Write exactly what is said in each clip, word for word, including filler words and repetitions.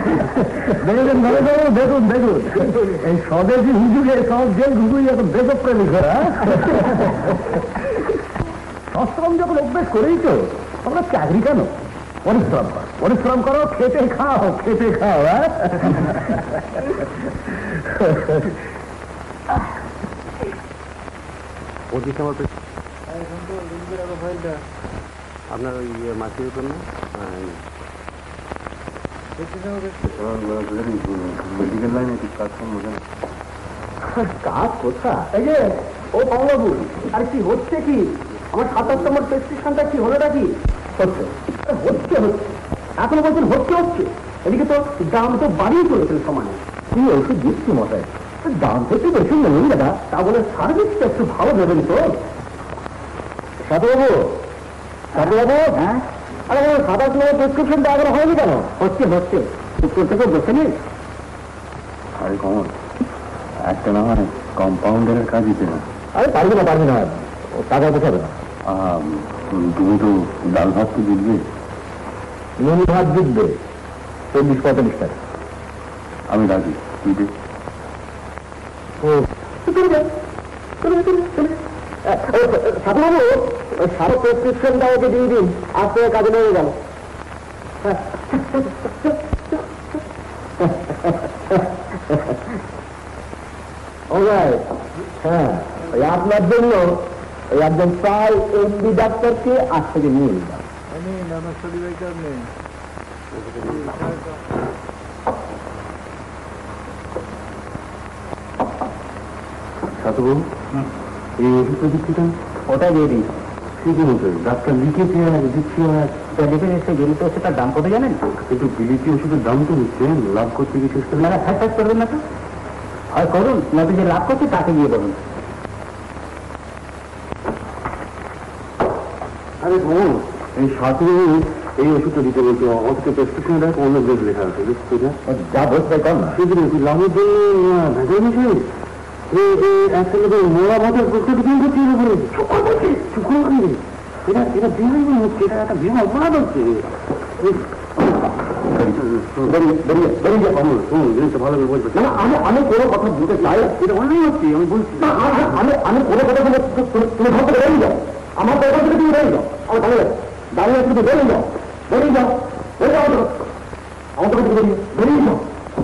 দেখুন দেখুন দেখুন এই স্বদেশী হুজুরে সব জেল হুজুরি এখন দেশপ্রেমিক হয়। সশ্রম যখন অভ্যেস করেই তো আমরা চাকরি কেন, পরিশ্রম করো পরিশ্রম করো, খেতে খাও খেতে খাও। হ্যাঁ আপনার ওই মাছির উপর না মেডিকেল লাইনে কি কাজ করবো কেন? কাজ কোথা এই যে ও বাবু, আর কি হচ্ছে কি? আমার সাতাশ নম্বর প্রেসক্রিপশনটা কি হলোটা কি হচ্ছে হচ্ছে হচ্ছে এখনো বলছেন হচ্ছে হচ্ছে এদিকে তো দাম তো বাড়িয়ে চলেছেন সমানে। কি ওষুধ দিচ্ছি মশাই, দাম তো একটু বেশি নেবেন দাদা, তা বলে সার্ভিসটা একটু ভালো দেবেন তো। সাধুবাবু সাধুবাবু হ্যাঁ, আরে সাতাশ নম্বর প্রেসক্রিপশনটা এখনো হয়নি কেন? হচ্ছে হচ্ছে উত্তর থেকে বসে নেই। আরে কমন একটা না হয় কম্পাউন্ডারের কাজ দিতে না। আরে পারবি না পারবি না, টাকা বোঝাবে না। তুমি তো ডাল ভাত তো দিবে, নুন ভাত দিবে চল্লিশ পঁয়তাল্লিশ টাকা। আমি রাজি, তুই দে। সাধুবাবু ওই সারা প্রেসক্রিপশনটা ওকে দিয়ে দিন, আজ থেকে কাজে লেগে গেল। হ্যাঁ ওই আপনার জন্য ওই একজন প্রায় এমডি ডাক্তারকে আজ থেকে নিয়ে নিলাম। সাধুবাবু এই ওষুধটা দিচ্ছি কেন? ওটা দিয়ে দিই। ঠিকই বলছে, ডাক্তার লিখেছে দিচ্ছি লিখে এসে বিলিতি ওষুধটার দাম কত জানেন? কিন্তু বিলিতি ওষুধের দাম তো হচ্ছে লাভ করতে গিয়ে চেষ্টা না না ফ্যাট করবেন না তো, হয় করুন নয়তো যে লাভ করছে তাকে গিয়ে বলুন। আরে বলুন এই সাধুবাবু এই ওষুধটা দিতে বলছে, অথচ প্রেসক্রিপশন দেখ অন্য ডোজ লেখা আছে, যা বলতে কর না সেদিন লাভের জন্য ভেজাল মিশে একটা লোকের মোড়া ভাতের প্রত্যেক দিন করছে শুক্র করে এটা এটা বিহার হচ্ছে, এটা একটা বিহার অপরাধ হচ্ছে। ভালো করে বলবো না, আমি আমি কোনো কথা বলতে চাই, এটা অন্যায় হচ্ছে আমি বলছি। আমি আমি কোনো কথা বলে তুমি ভাবতে বেরিয়ে যাও, আমার কথা থেকে তুমি বেরিয়ে যাও, আমার দাঁড়িয়ে দাঁড়িয়ে তুমি বেরিয়ে যাও বেরিয়ে যাও বেরিয়ে যাও আমার কথা বেরিয়ে বেরিয়ে যাও।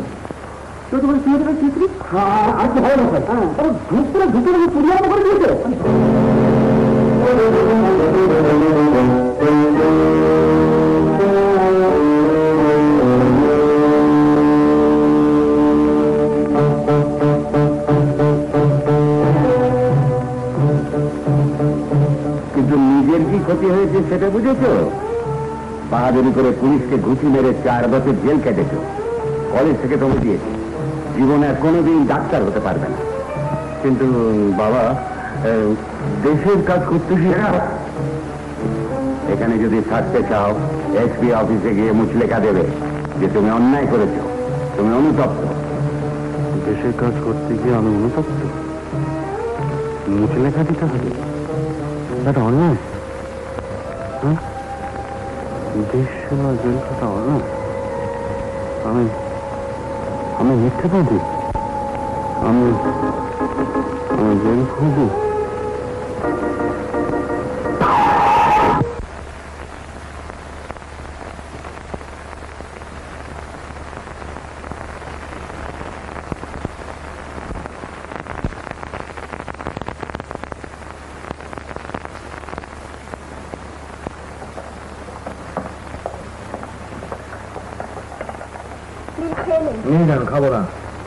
আর কি ভালো না স্যার, ধূপ করে ঢুকে পুরিয়া করে দিয়েছে। কিন্তু নিজের কি ক্ষতি হয়েছে সেটা বুঝেছ? বাহাদুরি করে পুলিশকে ঘুষি মেরে চার বছর জেল কেটেছ, কলেজ থেকে তুমি দিয়েছ, জীবনে আর কোনোদিন ডাক্তার হতে পারবে না। কিন্তু বাবা দেশের কাজ করতে এখানে যদি থাকতে চাও এসপি অফিসে গিয়ে মুখ লেখা দেবে যে তুমি অন্যায় করেছ, তুমি অনুতপ্ত। দেশের কাজ করতে গিয়ে আমি অনুতপ্ত? মুখ লেখা দিতে হবে? এটা অন্যায়। দেশ সেবা জেল খাটা অন্যায়? আমি আমি মিথ্যাবাদী? আমি আমি জেল খুঁজবো? খাবো না।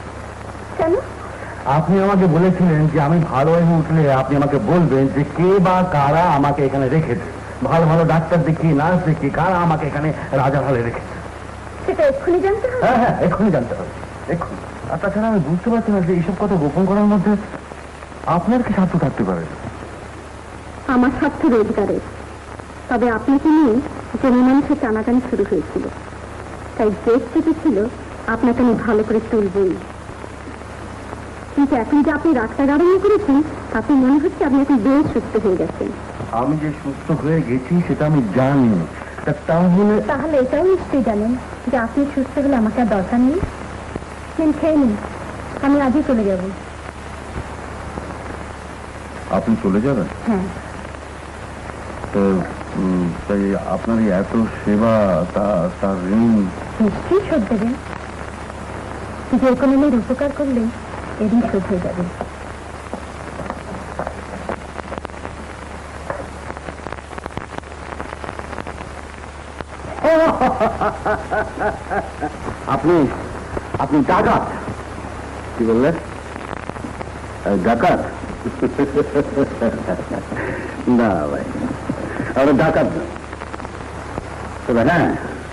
আপনি আমাকে বলেছিলেন যে আমি ভালো হয়ে উঠলে আপনি আমাকে বলবেন যে কে বা কারা আমাকে এখানে রেখেছে, ভালো ভালো ডাক্তার দেখি নার্স দেখি কারা আমাকে এখানে রাজা ভালে রেখেছে। সেটা এক্ষুনি জানতে হবে? হ্যাঁ হ্যাঁ এক্ষুনি জানতে হবে, এক্ষুনি। আর তাছাড়া আমি বুঝতে পারছি না যে এইসব কথা গোপন করার মধ্যে আপনার কি স্বার্থ থাকতে পারে? আমার স্বার্থ রোজগারের, তবে আপনাকে নিয়ে জমি মানুষের টানাটানি শুরু হয়েছিল, তাই দেশ থেকে ছিল আপনাকে আমি ভালো করে তুলবই। কিন্তু এখন যে আপনি রাস্তায় আরম্ভ করেছেন তাতে মনে হচ্ছে আপনি এখন বেশ সুস্থ হয়ে গেছেন। আমি যে সুস্থ হয়ে গেছি সেটা আমি জানি, তাহলে তাহলে এটাও নিশ্চয়ই জানেন যে আপনি সুস্থ হলে আমাকে আর দরকার নেই। নিন, খেয়ে নিন, আমি আজই চলে যাব। আপনি চলে যাবেন? হ্যাঁ। তো উম, তাই আপনার এই এত সেবা তা তার ঋণ নিশ্চয়ই শোধ দেবেন। যে কোনো মেয়ের উপকার করলে এদিন শোধ হয়ে যাবে। আপনি আপনি ডাকাত? কি বললেন? ডাকাত? না ভাই, আমরা ডাকাত না। তবে হ্যাঁ,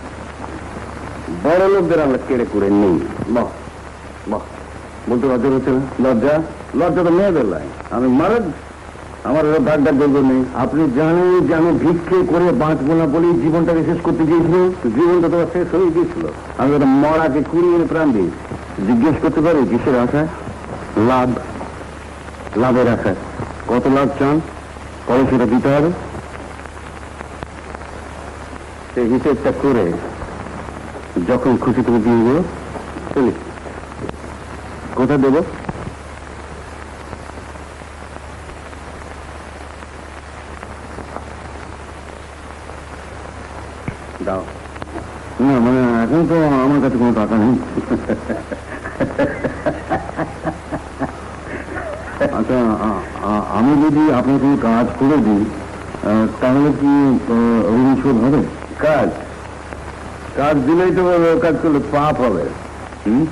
বড় লোকদের আমরা কেড়ে করে নেই। বাহ বাহ, বলতে লজ্জা হচ্ছে না? লজ্জা লজ্জা তো মেয়েদের লাই। আমি মারাজ, আমার ওরা ডাক ডাক বলবো নেই। আপনি জানেন যে আমি ভিক্ষে করে বাঁচবো না বলেই জীবনটাকে শেষ করতে গিয়েছিল। জীবনটা তোমার শেষ হয়ে গিয়েছিল। আমি ওটা মরাকে কুড়িয়ে প্রাণ দিই। জিজ্ঞেস করতে পারি কিসের আশায়? লাভ, লাভের আশায়। কত লাভ চান? পরে সেটা দিতে হবে। সেই হিসেবটা করে যখন খুশি তুমি দিয়ে দেবো। চলি, কোথায় দেবো? দাও না, মানে এখন তো আমার কাছে কোনো টাকা নেই। আচ্ছা, আমি যদি আপনার কোনো কাজ করে দিই তাহলে কি ঋণ শোধ হবে? কাজ কাজ দিলেই তো কাজ করলে পাপ হবে। হম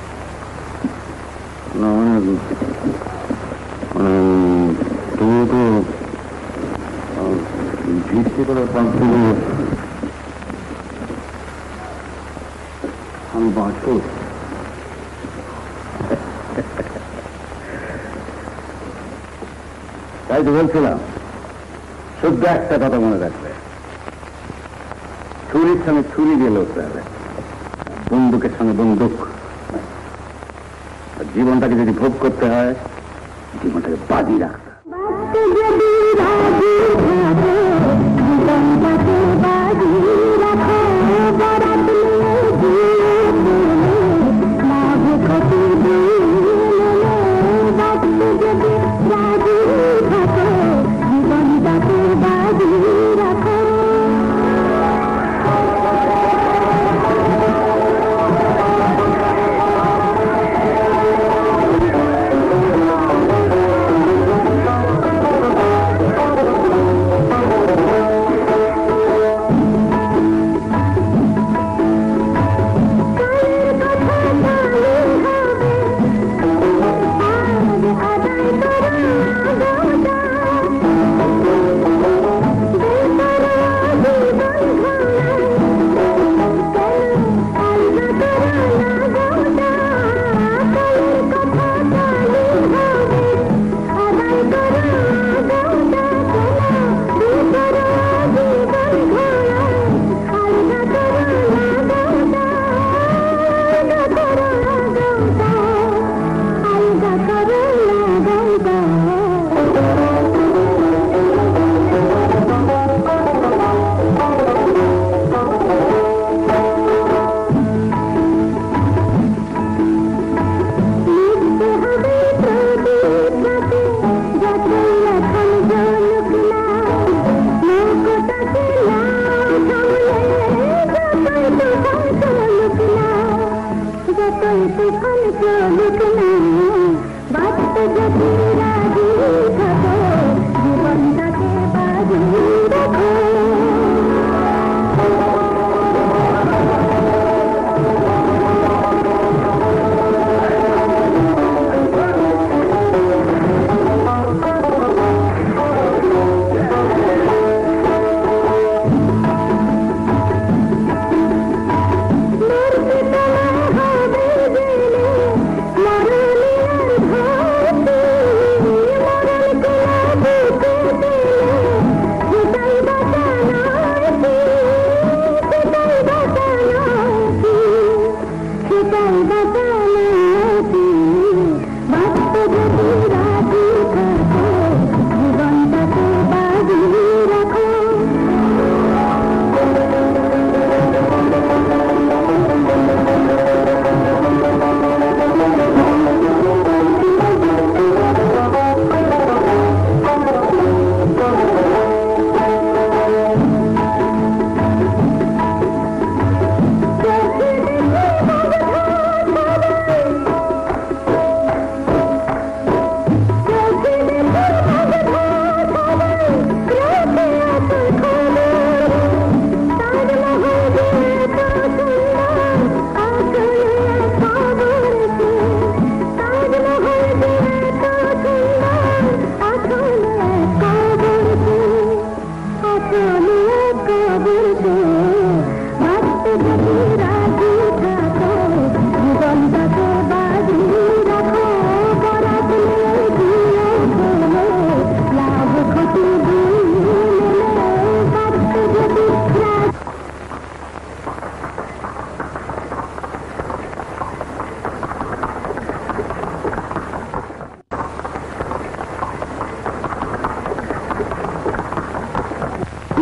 না মানে তুমি তো ভিত্তি করে পাপ দিলে আমি বাঁচব। তাই তো বলছিলাম, শুদ্ধ একটা কথা মনে রাখবে, ছুরির সঙ্গে ছুরি দিয়ে লড়তে হবে, বন্দুকের সঙ্গে বন্দুক। জীবনটাকে যদি ভোগ করতে হয়, জীবনটাকে বাজি রাখতে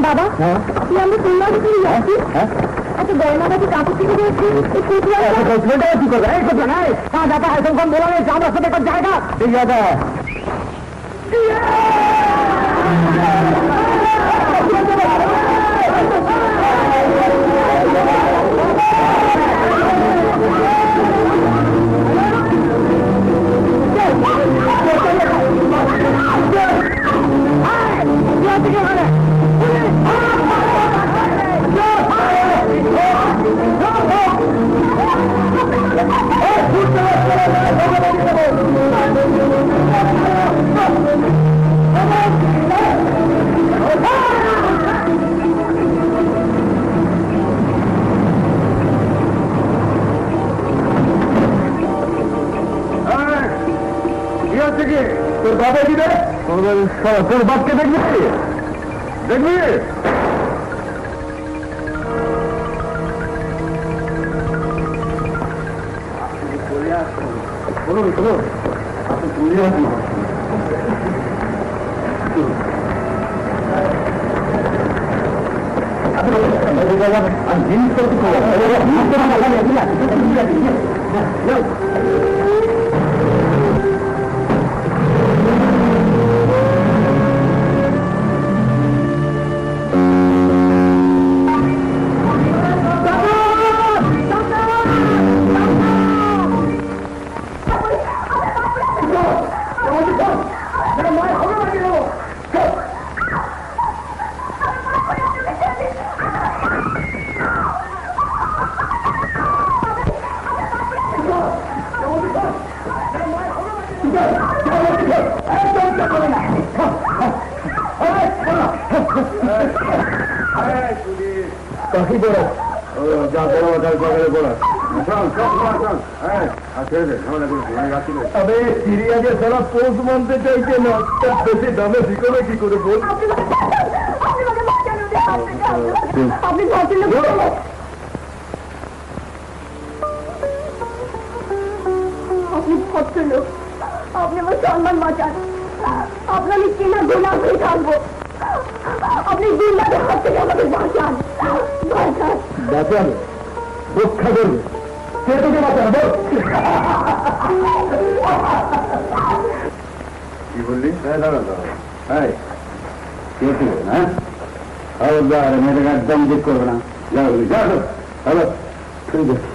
বাবা তুই আমরা শুনলাম তুই যাচ্ছি আচ্ছা গয়নাটাকে কাপড় থেকে দিয়েছি কি করবে এই করবে না যাতা এখন বলা নেই আমার সাথে একটা জায়গা ঠিক আছে তোর বাবা কি রে তোর বাপকে দেখবি দেখবি বলুন বলুন আপনি চলে আসুন কাকি বড় যা বড় তার সকালে বড় তবে সিরিয়াকে সারা পোস্ট মানতে চাইছে না বেশি দামে শিখবে কি করে বল আপনি ভদ্রলোক আপনি আমার সম্মান বাঁচান আপনার কিনা গোলাম হয়ে থাকবো আপনি দুর্নাদের হাত থেকে আমাদের বাঁচান বাঁচান বাঁচাবে রক্ষা করবে কে তোকে বাঁচাবে কি বললি হ্যাঁ কে ছিল হ্যাঁ মেয়েটাকে একদম ঠিক করবে না যাও যাও হ্যালো ঠিক আছে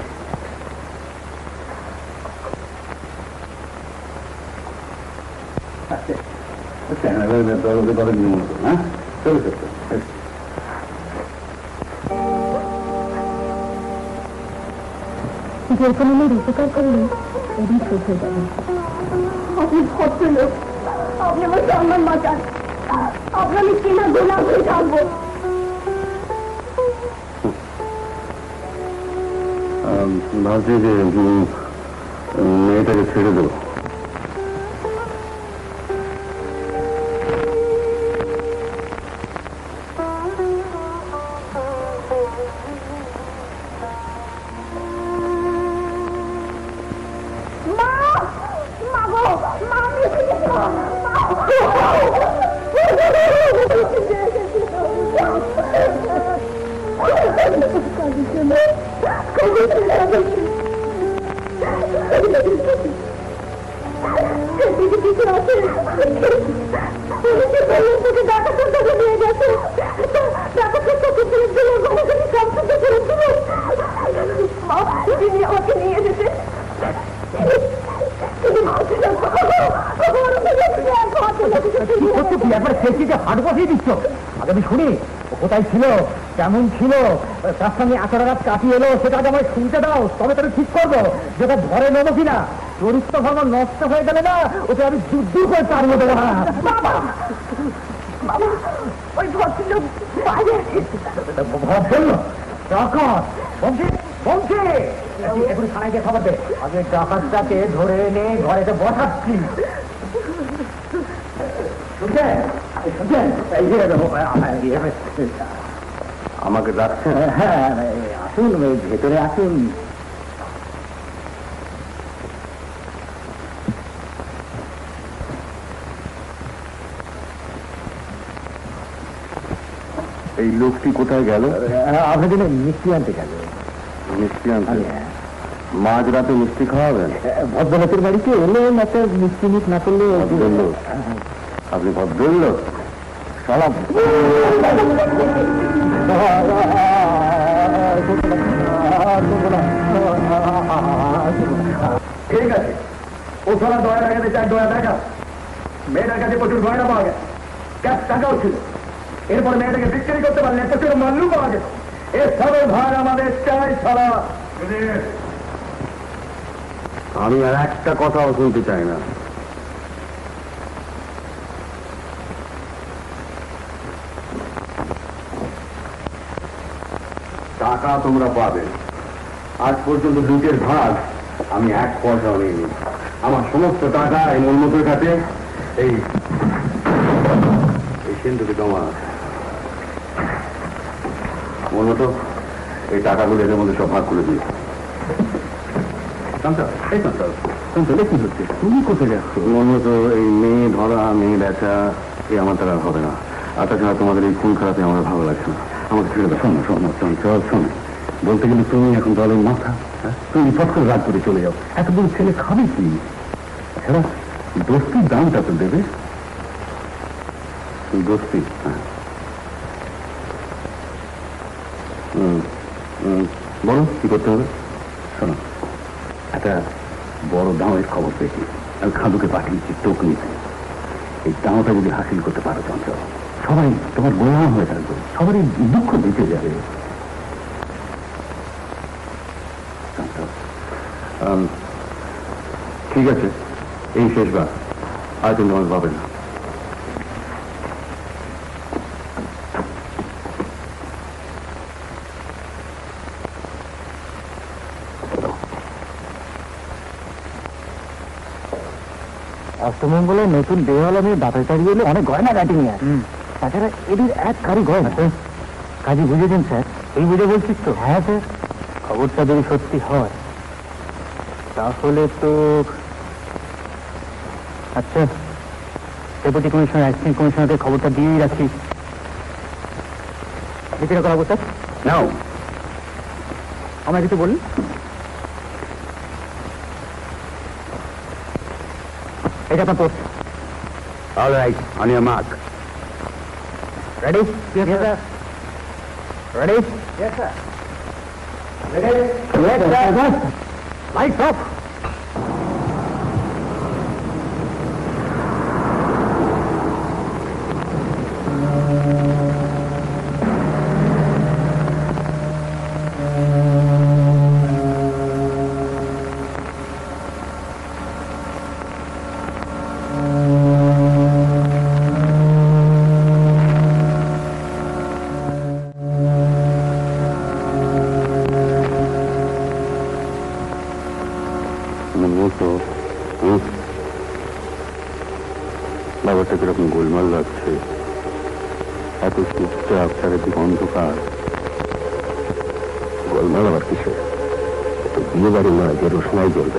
হ্যাঁ চলো চলো যে কোনো মেয়ের উপকার করলে এরই শোধ হয়ে যাবে আপনি ভদ্রলোক আপনি আমার সম্মান বাঁচান আপনার কিনা গোলাম হয়ে থাকবো ভাবছি যে মেয়েটাকে ছেড়ে দেবো হাট বসিয়ে দিচ্ছ আগে আমি শুনি কোথায় ছিল কেমন ছিল তার সঙ্গে আচার রাত কাটিয়ে এলো সেটা আমায় শুনতে দাও তবে তাহলে ঠিক করবো যেটা ধরে নেবো কিনা চরিত্র ধর্ম নষ্ট হয়ে গেলে না ওকে আমি দূর দূর করে পারবো দেবো না ওই ভদ্রলোক ভদ্রলোক ডাকাত বংশী বংশী এখন থানায় গিয়ে খবর দে আগে ডাকাতটাকে ধরে এনে ঘরেতে বসাচ্ছি শুনছেন শুনছেন আমাকে ডাকছে হ্যাঁ আসুন ভেতরে আসুন এই লোকটি কোথায় গেল? আপনার জন্য মিষ্টি আনতে গেল। মিষ্টি আনতে? মাঝ রাতে মিষ্টি খাওয়াবেন? ভদ্রলোকের বাড়িতে এলেন, একটা মিষ্টি মুখ না করলে। ভদ্রলোক? আপনি ভদ্রলোক? সালাম। ঠিক আছে, ও সালা দয়া দেখাতে চার দয়া দেখা। মেয়েটার কাছে প্রচুর গয়না পাওয়া গেছে, ক্যাশ টাকাও ছিল। এরপর মেয়েটাকে বিক্রি করতে পারলে প্রচুর মাল্লু পাওয়া যেত। এ সবের ভার আমাদের চাই সারা। আমি আর একটা কথাও শুনতে চাই না। টাকা তোমরা পাবে। আজ পর্যন্ত দুটের ভাগ আমি এক পয়সাও নিইনি। আমার সমস্ত টাকা এই মনমতের কাছে এই এই সিন্ধুকে জমা আছে। মনমতো এই টাকাগুলো এদের মধ্যে সব ভাগ করে দিই। তুমি কোথায় যাচ্ছ? মনমতো এই মেয়ে ধরা, মেয়ে বেচা, এই আমার দ্বারা হবে না। আর তাছাড়া তোমাদের এই খুন খারাপে আমার ভালো লাগছে না। আমাকে ছেড়ে দাও। শোনো শোনো চঞ্চল, শোনো, বলতে গেলে তুমি এখন দলের মাথা। তুমি ফট করে রাগ করে চলে যাও। এতদিন ছেলে খাবে কি? এছাড়া দোস্তির দামটা তো দেবে। দোস্তি? হ্যাঁ, বলো কি করতে হবে? শোনো, একটা বড় দামের খবর পেয়েছি। আমি খাদুকে পাঠিয়েছি টোক নিতে। এই দামটা যদি হাসিল করতে পারো চঞ্চল, সবাই তোমার গোলাম হয়ে থাকবে, সবারই দুঃখ দিতে যাবে। ঠিক আছে, এই শেষবার আর তুমি তোমার পাবে না। অষ্টমঙ্গলে নতুন দেওয়াল আমি বাপের বাড়ি এলে অনেক গয়না কাটি নিয়ে আসে। তাছাড়া এদের এক কারি গয়না। কাজে বুঝেছেন স্যার? এই বুঝে বলছিস তো? হ্যাঁ স্যার, খবরটা যদি সত্যি হয় তাহলে তো আচ্ছা, ডেপুটি কমিশনার, অ্যাসিস্ট্যান্ট কমিশনারকে খবরটা দিয়েই রাখি। এটা করাবো স্যার? নাও, আমরা কিছু বলি। এটা আপনার post. All right, on your mark. Ready? Yes, sir. Ready? Yes, sir. Ready? Yes, sir. Lights off. ব্যাপারটা কিরকম গোলমাল লাগছে। এত চুপচাপ, চারিদিক অন্ধকার। গোলমাল আবার কিসে? বিয়ে বাড়ি নয় যে রোশনাই জ্বলবে।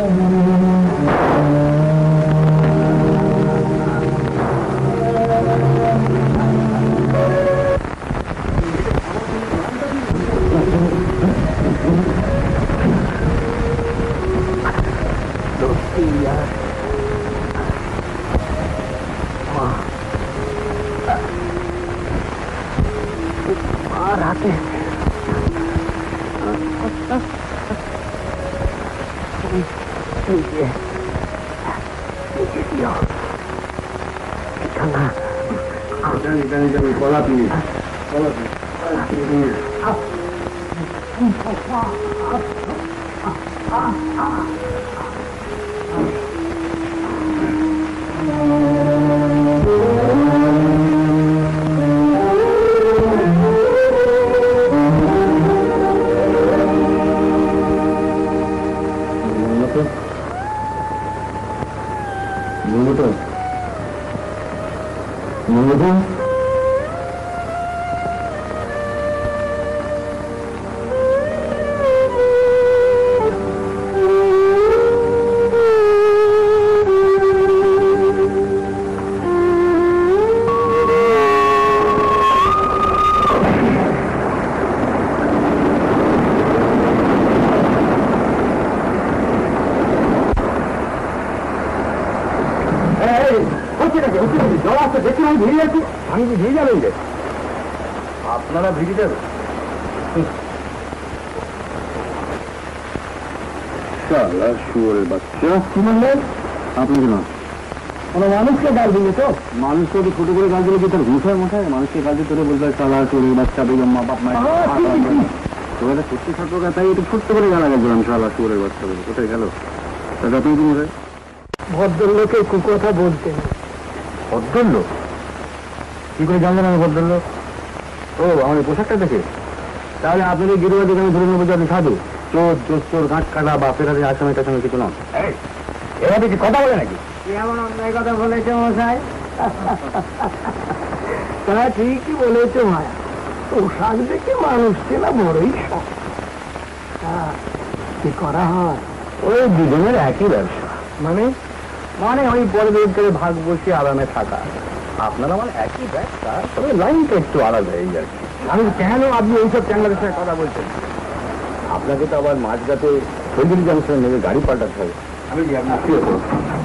আপনারা ভিড়ে যাবে শুয়োরের বাচ্চা কি বললেন? আপনি কি নন? কোনো মানুষকে গাল দিলে তো? মানুষকে যদি ছোট করে গাল দিলে কি তার ঘুষায় মশায়? মানুষকে গাল দিয়ে তোরে বলতে চালা শুয়োরের বাচ্চা বেগম মা বাপ মায়ের তোরা সত্যি ছাত্র তাই একটু ছোট্ট করে গালা গেছিলাম শালা শুয়োরের বাচ্চা বলে কোথায় গেল? তাহলে আপনি কি মনে ভদ্রলোকে কুকথা বলতেন? ভদ্রলোক কি করে জানলেন আমি ভদ্রলোক? ও আমাদের পোশাকটা দেখে? তাহলে আপনি গিরুয়া দেখে আমি ধরে নেবো যে আপনি সাধু চোর চোর ঘাট কাটা বা ফেরাতে আসামে টাসামে কিছু নন। এভাবে কি কথা বলে নাকি? এমন অন্যায় কথা বলেছে মশাই? তা ঠিকই বলেছে মায়া, পোশাক দেখে মানুষ চেনা বড়ই শখ। কি করা হয়? ওই দুজনের একই ব্যবসা। মানে মানে ওই পরের করে ভাগ বসিয়ে আরামে থাকা। আপনারা মানে একই ব্যবসা, তবে লাইনটা একটু আলাদা হয়ে যাচ্ছে। আমি কেন আপনি এইসব চ্যাংলাদের সঙ্গে কথা বলছেন? আপনাকে তো আবার মাঝরাতে হলদির জাংশনে নেমে গাড়ি পাল্টাতে হবে। আমি যে আপনি আসিও তো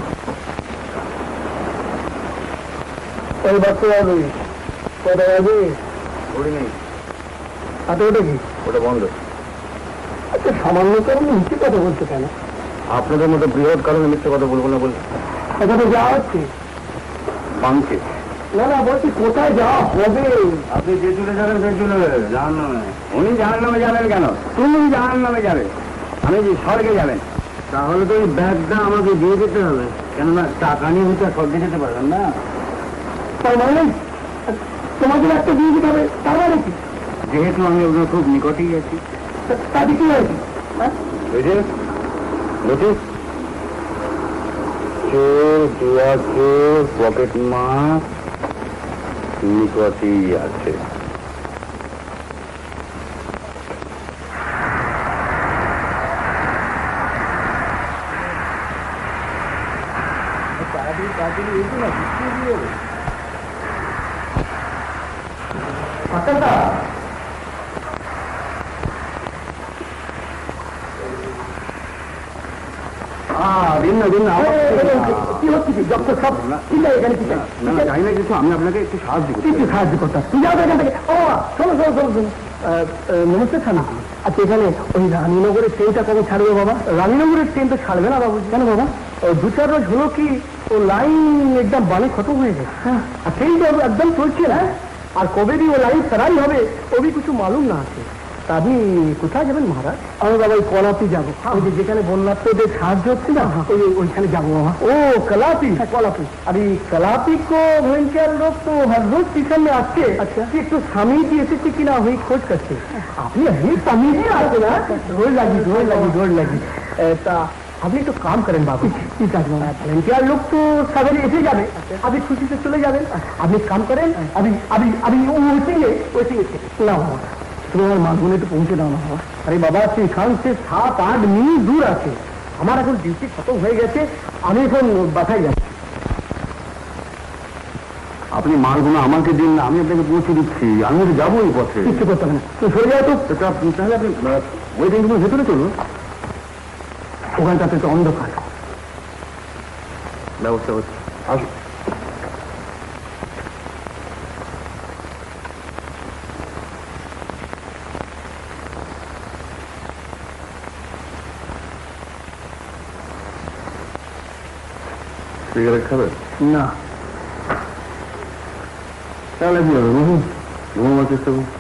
ওই বাচ্চা যাবি কটা যাবি? ওটা নেই। আচ্ছা ওটা কি? ওটা বন্ধ। আচ্ছা সামান্য কারণে মিথ্যে কথা বলছে কেন? আপনাদের মতো বৃহৎ কারণে মিথ্যে কথা বলবো না বলে। এখানে যাওয়া হচ্ছে বাংকে? না না বলছি কোথায় যাওয়া হবে? আপনি যে চলে যাবেন সে চলে যাবেন জাহান নামে। উনি জাহান নামে যাবেন কেন? তুমি জাহান নামে যাবে, আমি যে স্বর্গে যাবেন। তাহলে তো ওই ব্যাগটা আমাকে দিয়ে দিতে হবে, কেননা টাকা নিয়ে হচ্ছে স্বর্গে যেতে পারবেন না। তার মানে তোমাকে একটা দিয়ে দিতে হবে, তার মানে কি? যেহেতু আমি ওখানে খুব নিকটেই আছি। তাতে কি হয়েছে? নোটিস চোর জুয়া চোর পকেট মাছ নিকটেই আছে। আমি আপনাকে একটু সাহায্য করছি। সাহায্য করতাম নমস্তে থানা। আচ্ছা এখানে ওই রানীনগরের ট্রেনটা কবে ছাড়বে বাবা? রানীনগরের ট্রেন তো ছাড়বে না বাবু। কেন বাবা? দু চার রোজ হলো কি ও লাইন একদম বানে খতম হয়ে গেছে। হ্যাঁ আর ট্রেনটা একদম চলছে না। আর কবে भी वो लाइन सराई হবে वो भी कुछ मालूम ना আছে। তা আপনি কোথায় যাবেন মহারাজ? আমি বাবা ওই কলাপি যাবো। ওই যে যেখানে বন্যার্থদের সাহায্য হচ্ছে না ওই ওইখানে যাবো বাবা। ও कलापी? कलापी। अरे कलापी को ভলেন্টিয়ার লোক তো হর রোজ স্টেশন में আসছে। আচ্ছা একটু স্বামী জি এসেছে কিনা ওই খোঁজ করছে। আপনি স্বামী জি আসছে না? ঢোল লাগি ঢোল লাগি ঢোল লাগি। তা আপনি একটু কাম করেন বাবু। ঠিক আছে বাবা, ভলেন্টিয়ার লোক তো সাগরে এসে যাবে, আপনি খুশিতে চলে যাবেন। আপনি কাম করেন, আমি আমি আমি ওইসিংয়ে ওইসিংয়ে না বাবা তুমি আমার মাঝগুলো একটু পৌঁছে দাও না বাবা। আরে বাবা সেখান সে সাত আট মিল দূর আছে, আমার এখন ডিউটি খতম হয়ে গেছে, আমি এখন বাসায় যাচ্ছি। আপনি মালগুলো আমাকে দিন না, আমি আপনাকে পৌঁছে দিচ্ছি। আমি তো যাবো এই পথে। কিচ্ছু করতে হবে না, তুমি সরে যাও তো। তাহলে আপনি ওয়েটিং রুমের ভেতরে চলুন। ওখানটাতে তো অন্ধকার। ব্যবস্থা হচ্ছে, আসুন। সিগারেট খাবেন? না। তাহলে কি হবে, ঘুমুন, ঘুমাবার চেষ্টা করুন।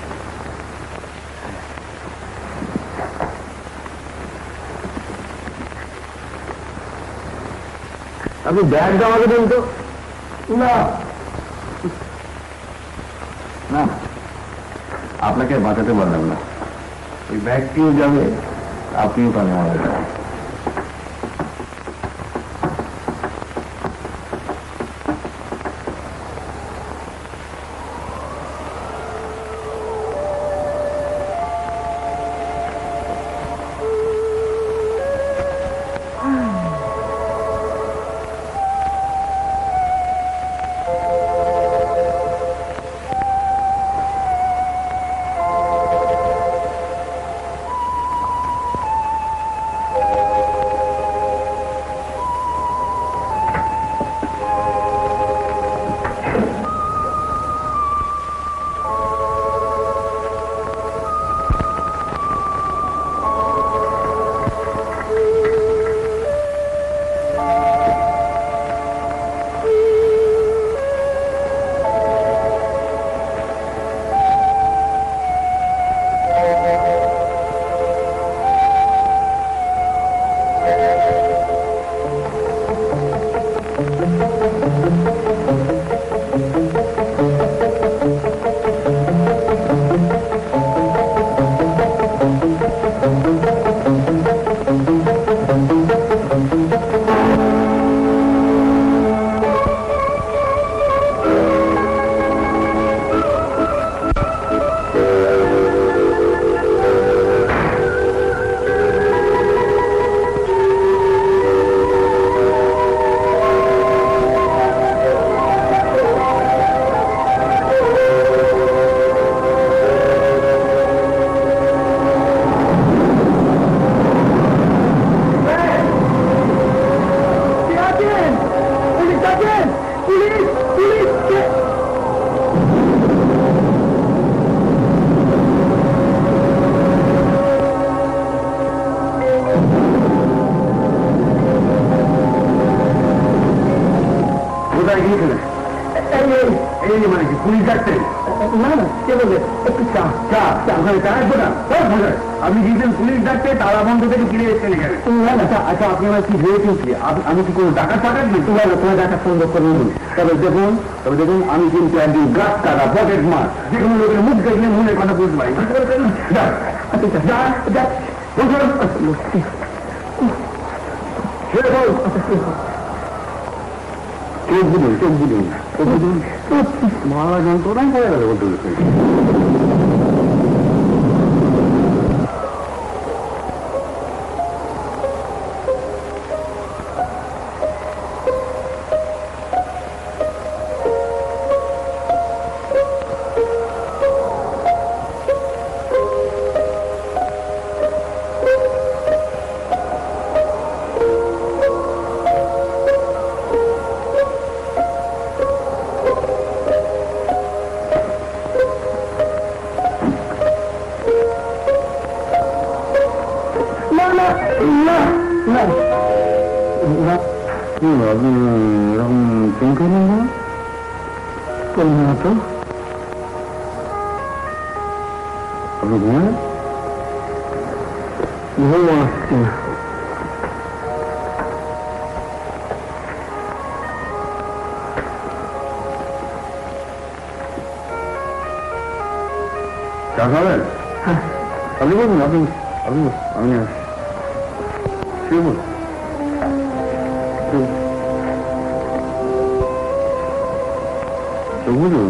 আপনি ব্যাগটা আমাকে দেন তো। না না, আপনাকে বাঁচাতে পারলাম না। ওই ব্যাগটিও যাবে, আপনিও পাবেন আমার কাছে। আপনি গিয়েছেন পুলিশ ডাকতে, তালা বন্ধ থেকে ফিরে এসে গেলেন। আচ্ছা, আপনি আমার কি ভেবেছেন কি আমি কি কোনো ডাকাত টাকাত নেই? তোমার ডাকাত সংযোগ করবেন। তবে দেখুন তবে দেখুন আমি কিন্তু একদিন গ্রাস টাকা পকেট মার, যে কোনো লোকের মুখ দেখলে মনে কথা বুঝতে পারি। চোখ বুঝুন, চোখ বুঝুন, চোখ বুঝুন। মারা যন্ত্রণাই পড়ে গেল বলতে। চা খাবেন? আপনি বলুন, আপনি আপনি আমি শুয়ে বলুন। চোখ বুঝুন।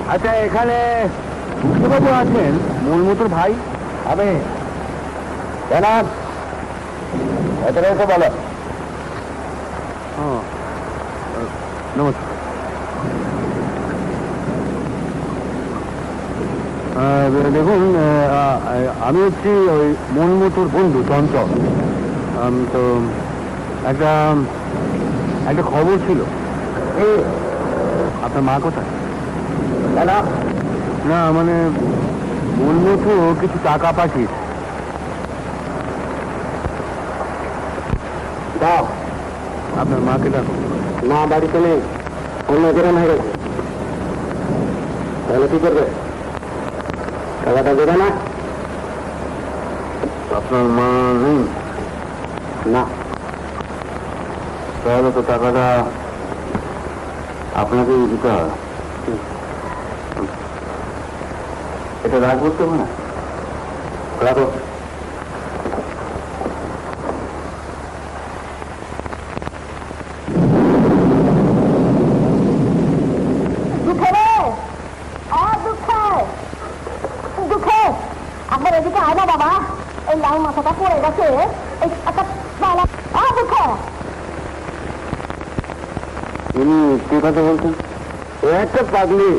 আচ্ছা, এখানে বাবু আছেন, মূলমুতুর ভাই? আমি জানাব, এতটা এসে বলো। নমস্কার। দেখুন, আমি হচ্ছি ওই মনমতুর বন্ধু চঞ্চল। তো একটা একটা খবর ছিল। আপনার মা কোথায়? না মানে মনমতু কিছু টাকা পাঠিয়েছে। দাও, আপনার মাকে ডাকো। মা বাড়িতে নেই, অন্য গ্রাম হয়ে গেছে। তাহলে কি করবে? টাকাটা দেবে না? আপনার মা নেই? না। তাহলে তো টাকাটা আপনাকেই দিতে হবে। এটা রাগ করতে হবে না, রাখো। আপনার এদিকে আয় না বাবা, এই লাল মাথাটা পড়ে গেছে। উনি কি কথা বলছেন? একটা পাগলি।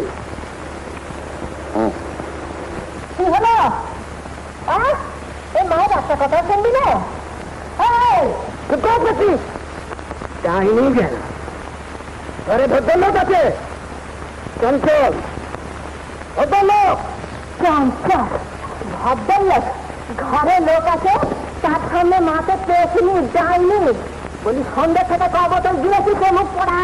কি হলো? এই মায়ের একটা কথা শুনবি না? কাহিনী কেন? আরে ভদ্রলোক আছে, চঞ্চল ভদ্রলোক। চঞ্চল ভদ্রলোক? ঘরে লোক আছে, তার সামনে মাকে পেয়েছিনি, যায়নি বলি। সন্ধ্যে থেকে ক বোতল দিয়েছি সে মুখ পড়া।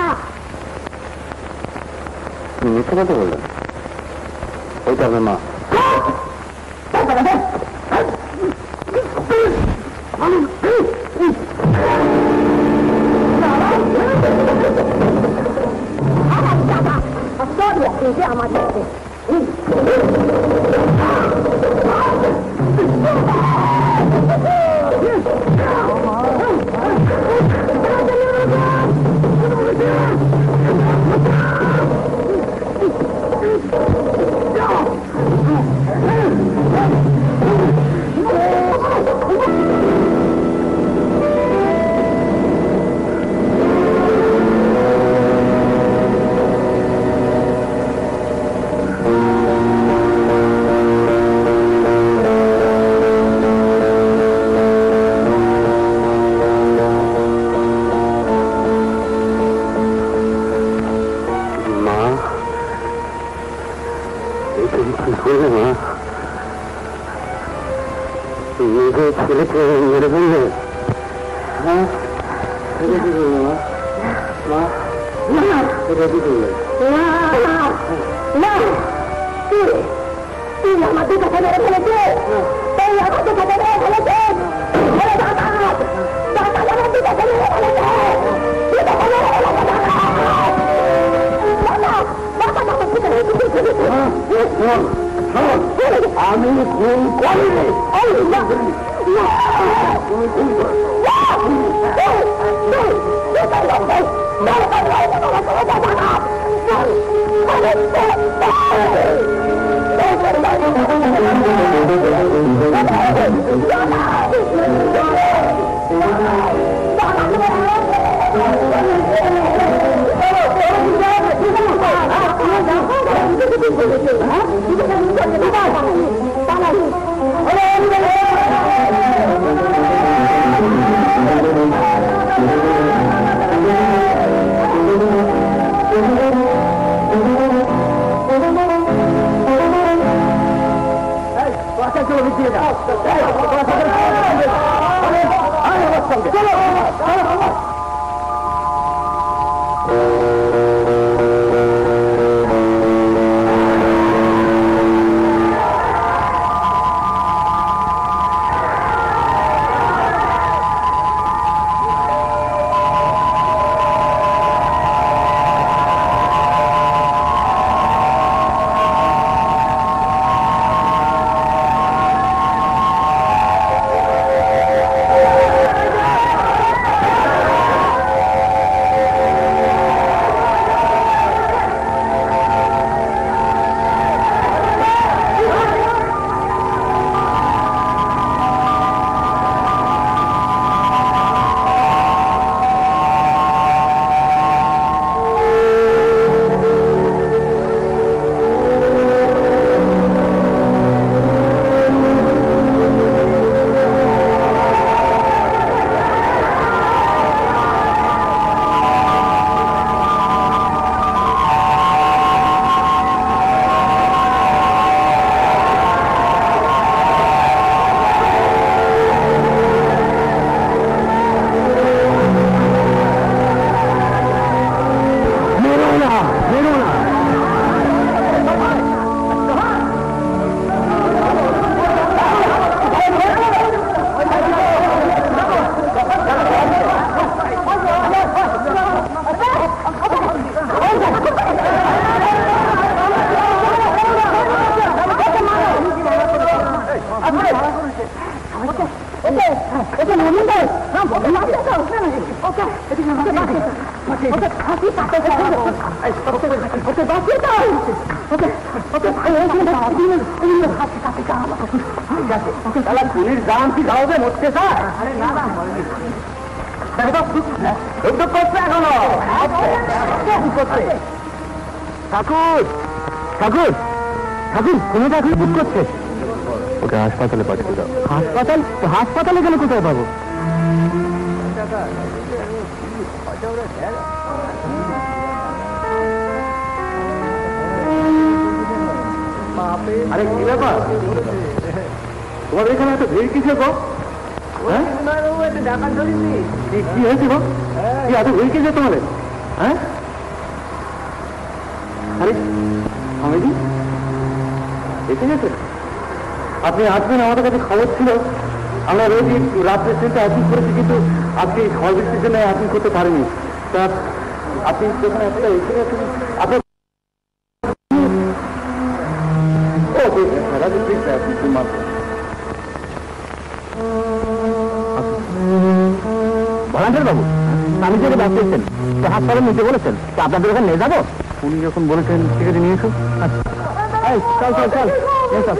মিথ্যে কথা বললেন? ওইটা আপনার মা? আমাদের ছেলেকে মেরে ফেললে? হ্যাঁ, এটা কি করবে মা? মা এটা কি করবে? তুই আমাদের কাছে মেরে ফেলেছে, তুই আমাদের কাছে মেরে ফেলেছে, আমাদের কাছে মেরে ফেলেছে। আমি খুন করিনি। তুমি খুন করো। বেরো না। খুনির দাম কি খাওয়াবে মরতে স্যার? করছে এখনো ঠাকুর ঠাকুর ঠাকুর খুনি ঠাকুর বুক করছে। ওকে হাসপাতালে পাঠিয়ে দাও। হাসপাতাল? হাসপাতালে গেলে কোথায় পাবো? আরে কি ব্যাপার তোমার এখানে এত ভিড় কিসে গো? কি হয়েছে গো? কি এত ভিড় কিসে তোমাদের? হ্যাঁ আরে স্বামীজি এসে গেছে? আপনি আসবেন আমাদের কাছে খবর ছিল। আমরা রোজ রাত্রে ট্রেনটা অ্যাচিভ করেছি, কিন্তু আজকে ঝড় বৃষ্টির জন্য অ্যাচিভ করতে পারিনি। তা আপনি যখন একটা এসে গেছেন আপনার ভলান্টিয়ার বাবু, আমি যে ডাক্তার এসেছেন তো হাসপাতালে নিতে বলেছেন, তো আপনাদের ওখানে নিয়ে যাবো? উনি যখন বলেছেন ঠিক আছে নিয়ে এসো। চল চল চল চল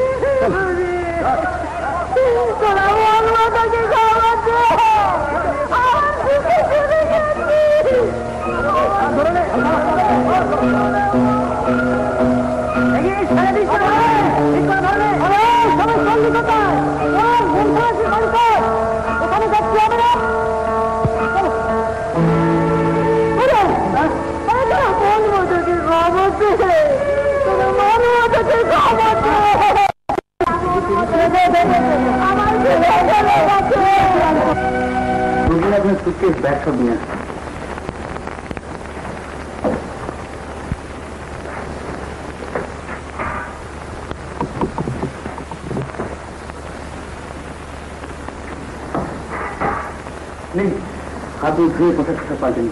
আপনার সুটকেস ব্যাগ সব নিয়ে আসবেন। নেই হাত ধুয়ে পোশাক পোশাক পাল্টেন।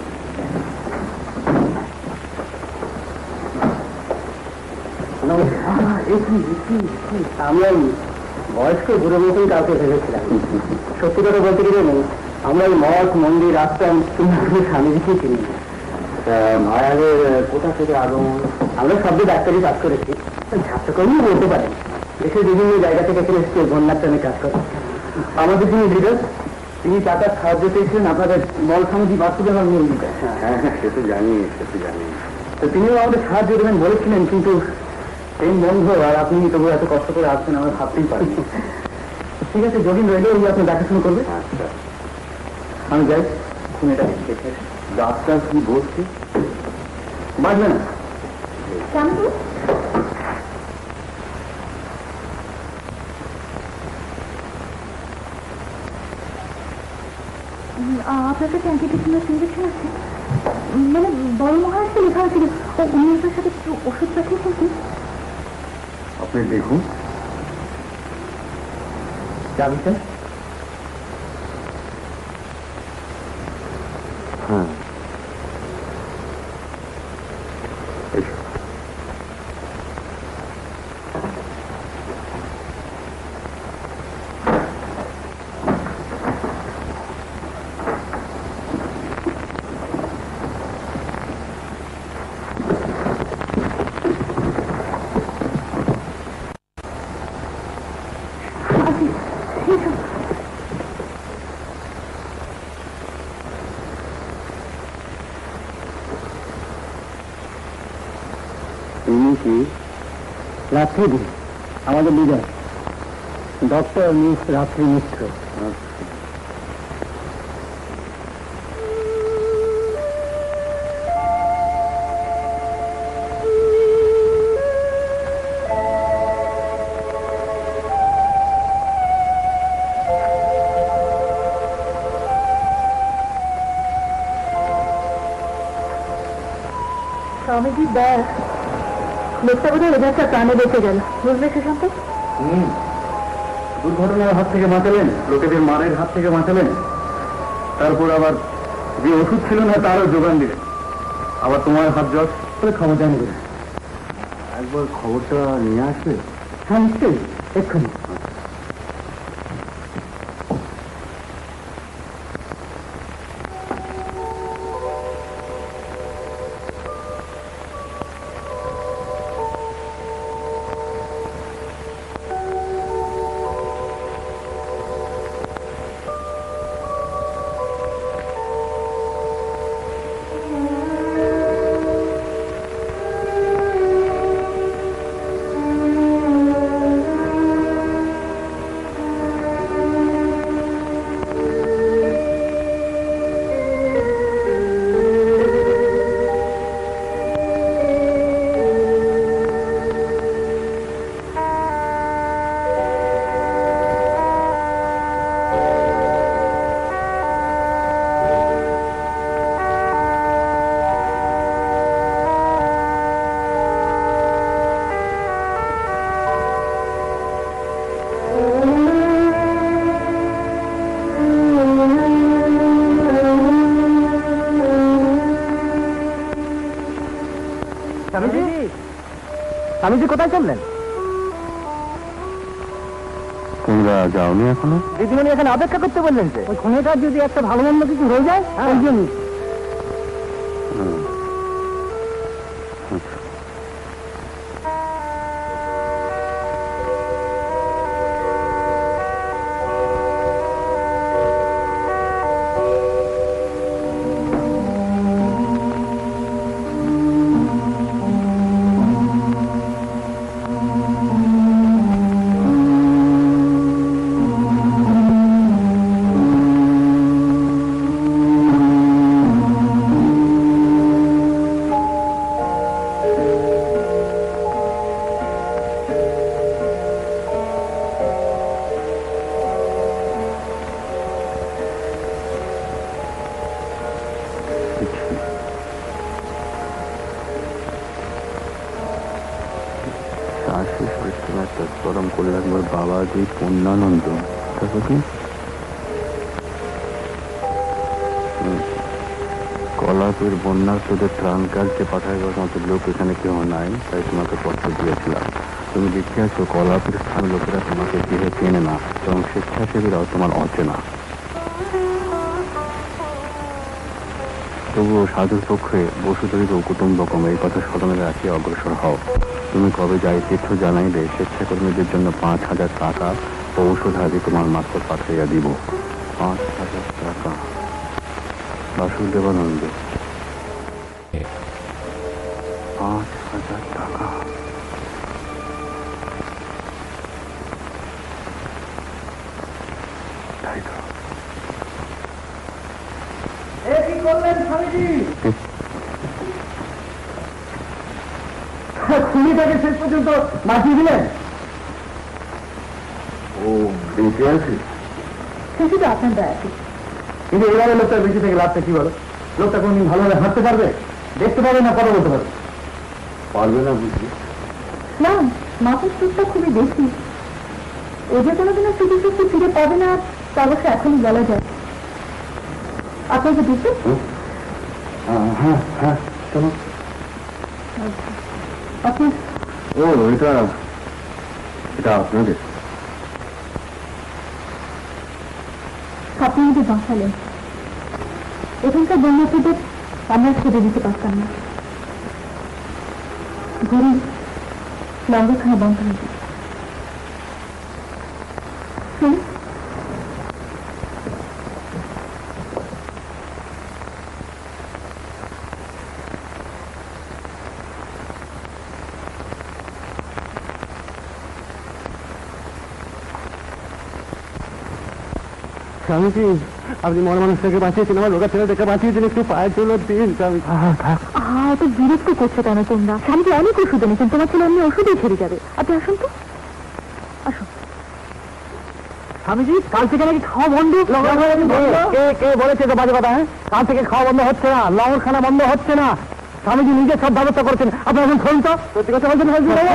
আমরা বয়স্ক বুড়ো মতন কাউকে ভেবেছিলাম। সত্যি কথা বলতে গেলে নেই, আমরা এই মঠ মন্দির রাস্তা স্বামীজিকে চিনি। মায়াদের কোথা থেকে আগমন? আমরা সব ডাক্তারি কাজ করেছি, ছাত্রকর্মী বলতে পারেন। দেশের বিভিন্ন জায়গা থেকে এখানে এসেছে বন্যাত্রাণে কাজ করে। আমাদের যিনি লিডার তিনি টাকার সাহায্য পেয়েছিলেন আপনাদের মল সমিতি বাস্তবায়ন নিয়ে দিতে। হ্যাঁ হ্যাঁ সে তো জানি, সে তো জানি। তো তিনিও আমাদের সাহায্য দেবেন বলেছিলেন, কিন্তু ট্রেন বন্ধ আর আপনি তবু এত কষ্ট করে আসছেন আমরা ভাবতেই পারি। ঠিক আছে যোগিন রইলে ওই আপনি দেখাশোনা করবে। আচ্ছা আমি যাই, এটা দেখে ডাক্তার কি বলছে বাড়বে না। আপনার কাছে অ্যান্টিটিউমার ইঞ্জেকশন আছে? মানে বড় মহারাজকে লেখা হয়েছিল, ও উনি আপনার সাথে একটু ওষুধ পাঠিয়েছেন। আপনি দেখুন চাবিটা। হ্যাঁ রাত্রি আমাদের লিডার ডক্টর মিস রাত্রি মিশ্র। স্বামীজি ব্যাস লোকটা বোধহয় ওদের প্রাণে বেঁচে গেল, বুঝলে সুশান্ত? হুম, দুর্ঘটনার হাত থেকে বাঁচালেন, লোকেদের মারের হাত থেকে বাঁচালেন, তারপর আবার যে ওষুধ ছিল না তারও যোগান দিলেন, আবার তোমার হাত জল করে ক্ষমতা নেবে। একবার খবরটা নিয়ে আসবে? হ্যাঁ নিশ্চয়ই, এক্ষুনি। স্বামীজি, স্বামীজি কোথায় চললেন? তোমরা যাওনি এখনো? দিদিমণি এখানে অপেক্ষা করতে বললেন যে ওই খুনেটার যদি একটা ভালো মন্দ কিছু হয়ে যায় ওই জন্য। গরম করলে একবার বাবা যে পূর্ণানন্দ, তারপর কি কলাপের বন্যার তোদের ত্রাণ কার্যে পাঠাইবার মতো লোক এখানে কেউ নাই, তাই তোমাকে পত্র দিয়েছিলাম। তুমি দেখতে আছো কলাপের স্থান লোকেরা তোমাকে গৃহে চেনে না এবং স্বেচ্ছাসেবীরাও তোমার অচেনা। তবুও সাধুর পক্ষে বসুধৈব কুটুম্বকম এই কথা স্মরণে রাখি অগ্রসর হও। তুমি কবে যাই তীর্থ জানাইলে স্বেচ্ছাকর্মীদের জন্য পাঁচ হাজার টাকা ও ঔষধাদি তোমার মারফত পাঠাইয়া দিব। পাঁচ হাজার টাকা। বাসুদেবানন্দ। পাঁচ হাজার টাকা। তাই তো। কি করলেন স্বামীজি? খুনিটাকে শেষ পর্যন্ত বাঁচিয়ে দিলেন। ও বেঁচে আছে? সেটি তো আপনার দয়া। কিন্তু এবারে লোকটা বেঁচে থেকে লাভটা কি বলো? লোকটা কোনদিন ভালোভাবে হাঁটতে পারবে, দেখতে পারবে না, কথা বলতে পারবে? পারবে না বুঝলি? না, মাথার সুখটা খুবই বেশি। ও যে কোনোদিনও স্মৃতিশক্তি ফিরে পাবে না তা অবশ্য এখনই বলা যায়। আপনাকে দিতে? হ্যাঁ হ্যাঁ, চলো। আপনি ও এটা এটা আপনাদের? আপনি যদি বাঁচালেন, এখানকার বন্যার্থীদের আমরা ছেড়ে দিতে পারতাম না। গরিব লঙ্কাখানা বন্ধ হয়ে যায়। স্বামীজি, আপনি মনে মানুষটাকে বাঁচিয়েছেন, আমার লোকা ছেলেটাকে বাঁচিয়েছেন, একটু পায়ের জন্য দিন। এত বিরক্ত করছো কেন তোমরা? স্বামীজি অনেক ওষুধ এনেছেন, তোমার ছেলে অন্য ওষুধই ছেড়ে যাবে। আপনি আসুন তো, আসুন। স্বামীজি, কাল থেকে নাকি খাওয়া বন্ধ। কে কে বলেছে তো বাজে কথা? হ্যাঁ, কাল থেকে খাওয়া বন্ধ হচ্ছে না, লঙ্গরখানা বন্ধ হচ্ছে না। স্বামীজি নিজে সব ব্যবস্থা করছেন, আপনি এখন শুনুন তো। সত্যি কথা বলছেন হাজী বাবু?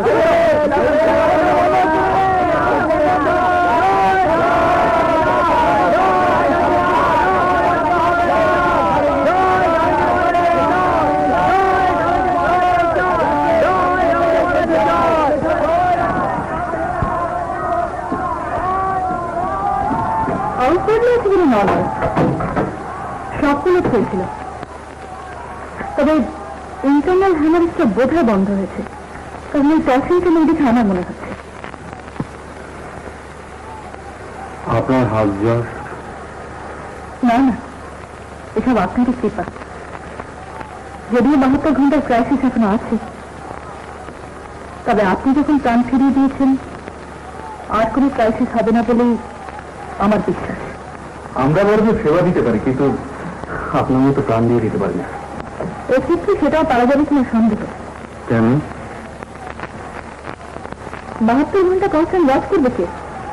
সবগুলো চলছিল, তবে ইন্টারনাল হ্যামারেজটা বোধহয় বন্ধ হয়েছে, কারণ ওই প্যাশেন্টকে নিয়ে দেখে আমার মনে হচ্ছে। আপনার হাত জ্বর? না না, এসব আপনারই কৃপা। যদিও বাহাত্তর ঘন্টার ক্রাইসিস এখনো আছে, তবে আপনি যখন প্রাণ ফিরিয়ে দিয়েছেন, আর কোনো ক্রাইসিস হবে না বলেই আমার বিশ্বাস। আমরা বরং সেবা দিতে পারি, কিন্তু আপনার মতো প্রাণ দিয়ে দিতে পারি না। এক্ষেত্রে সেটাও পারা যাবে কিনা সন্দেহ। কেন? বাহাত্তর ঘন্টা কনস্ট্যান্ট ওয়াচ করবে কে?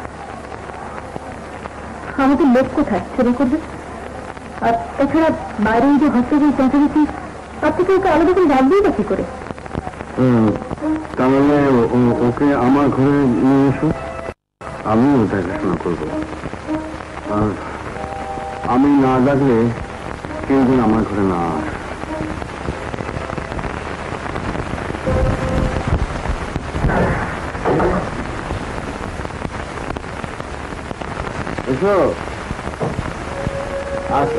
আমাদের লোক কোথায় সেবা করবে? আর তাছাড়া বাইরে যে হসপিটাল পৌঁছাচ্ছি, তার থেকে ওকে আলাদা করে রাখবেই বা কি করে? তাহলে ওকে আমার ঘরে নিয়ে এসো, আমিও দেখাশোনা করবো। আর আমি না ডাকলে কেউ যেন আমার ঘরে না আসে। এসো, আসো।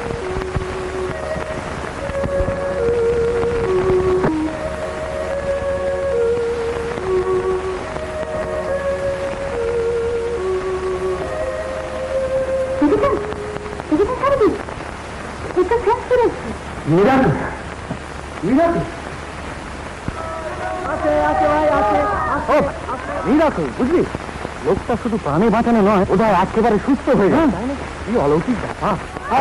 বুঝলি, লোকটা শুধু প্রাণে বাঁচানো নয়, ওটা একেবারে সুস্থ হয়ে যায়। কি অলৌকিক ব্যাপার!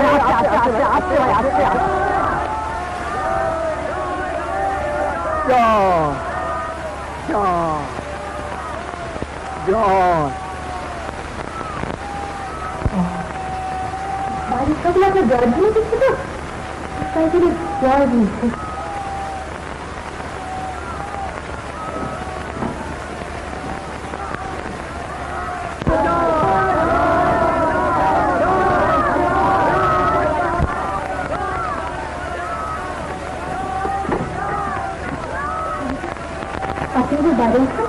বাড়ির সকলে আপনার জ্বর দিয়ে দিচ্ছে তো, তাই করে জ্বর দিচ্ছে। আপনাদের বাড়ি আছে?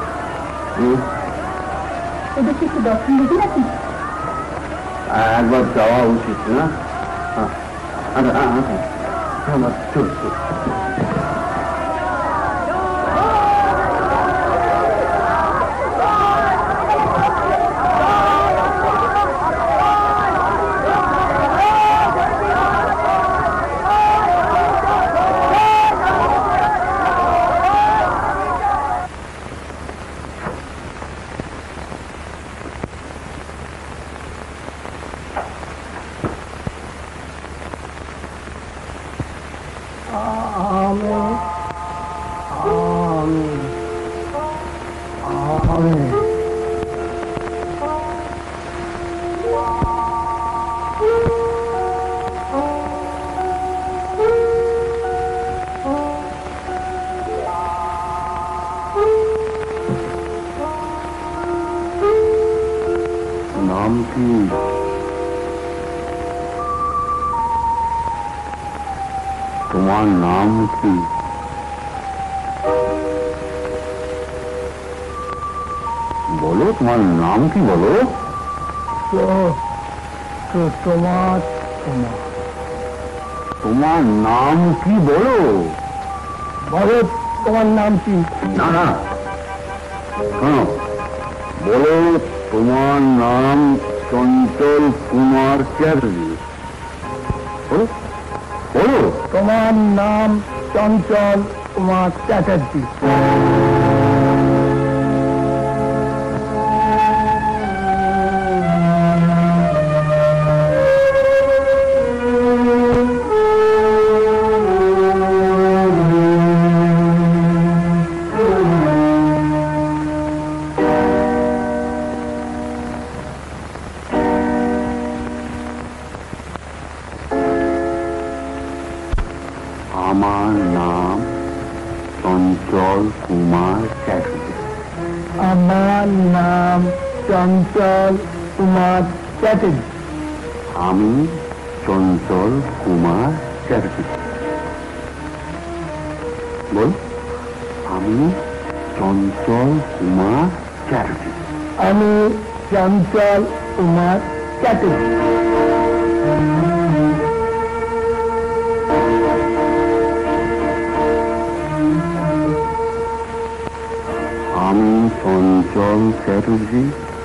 ওদেরকে একটু দর্শন দিতে রাখি। একবার যাওয়া উচিত না? আমার চল চল। নাম কি? তোমার নাম কি? বলো, তোমার নাম কি বলো? তোমার তোমার নাম কি বলো? বলো, তোমার নাম কি? না না, শোনো, বলো তোমার নাম চঞ্চল কুমার চ্যাটার্জি। বলো বলো। তোমার নাম চঞ্চল কুমার চ্যাটার্জি। আমার নাম চঞ্চল কুমার চ্যাটার্জি। আমার নাম চঞ্চল কুমার চ্যাটার্জি। আমি চঞ্চল কুমার চ্যাটার্জি। বল, আমি চঞ্চল কুমার চ্যাটার্জি। আমি চঞ্চল কুমার চ্যাটার্জি। আমি চঞ্চল চ্যাটার্জি।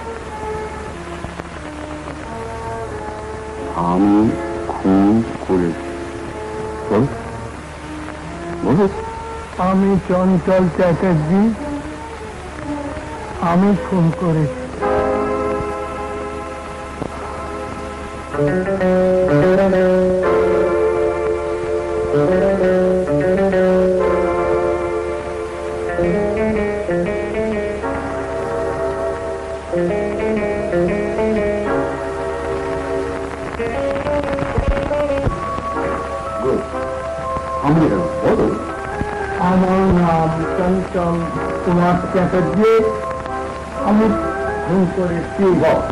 আমি খুন করেছি। বল, বল। আমি চঞ্চল চ্যাটার্জি, আমি খুন করেছি। আমি বলো। আমার নাম চঞ্চল কুমার চ্যাটার্জি, আমি খুন করেছি।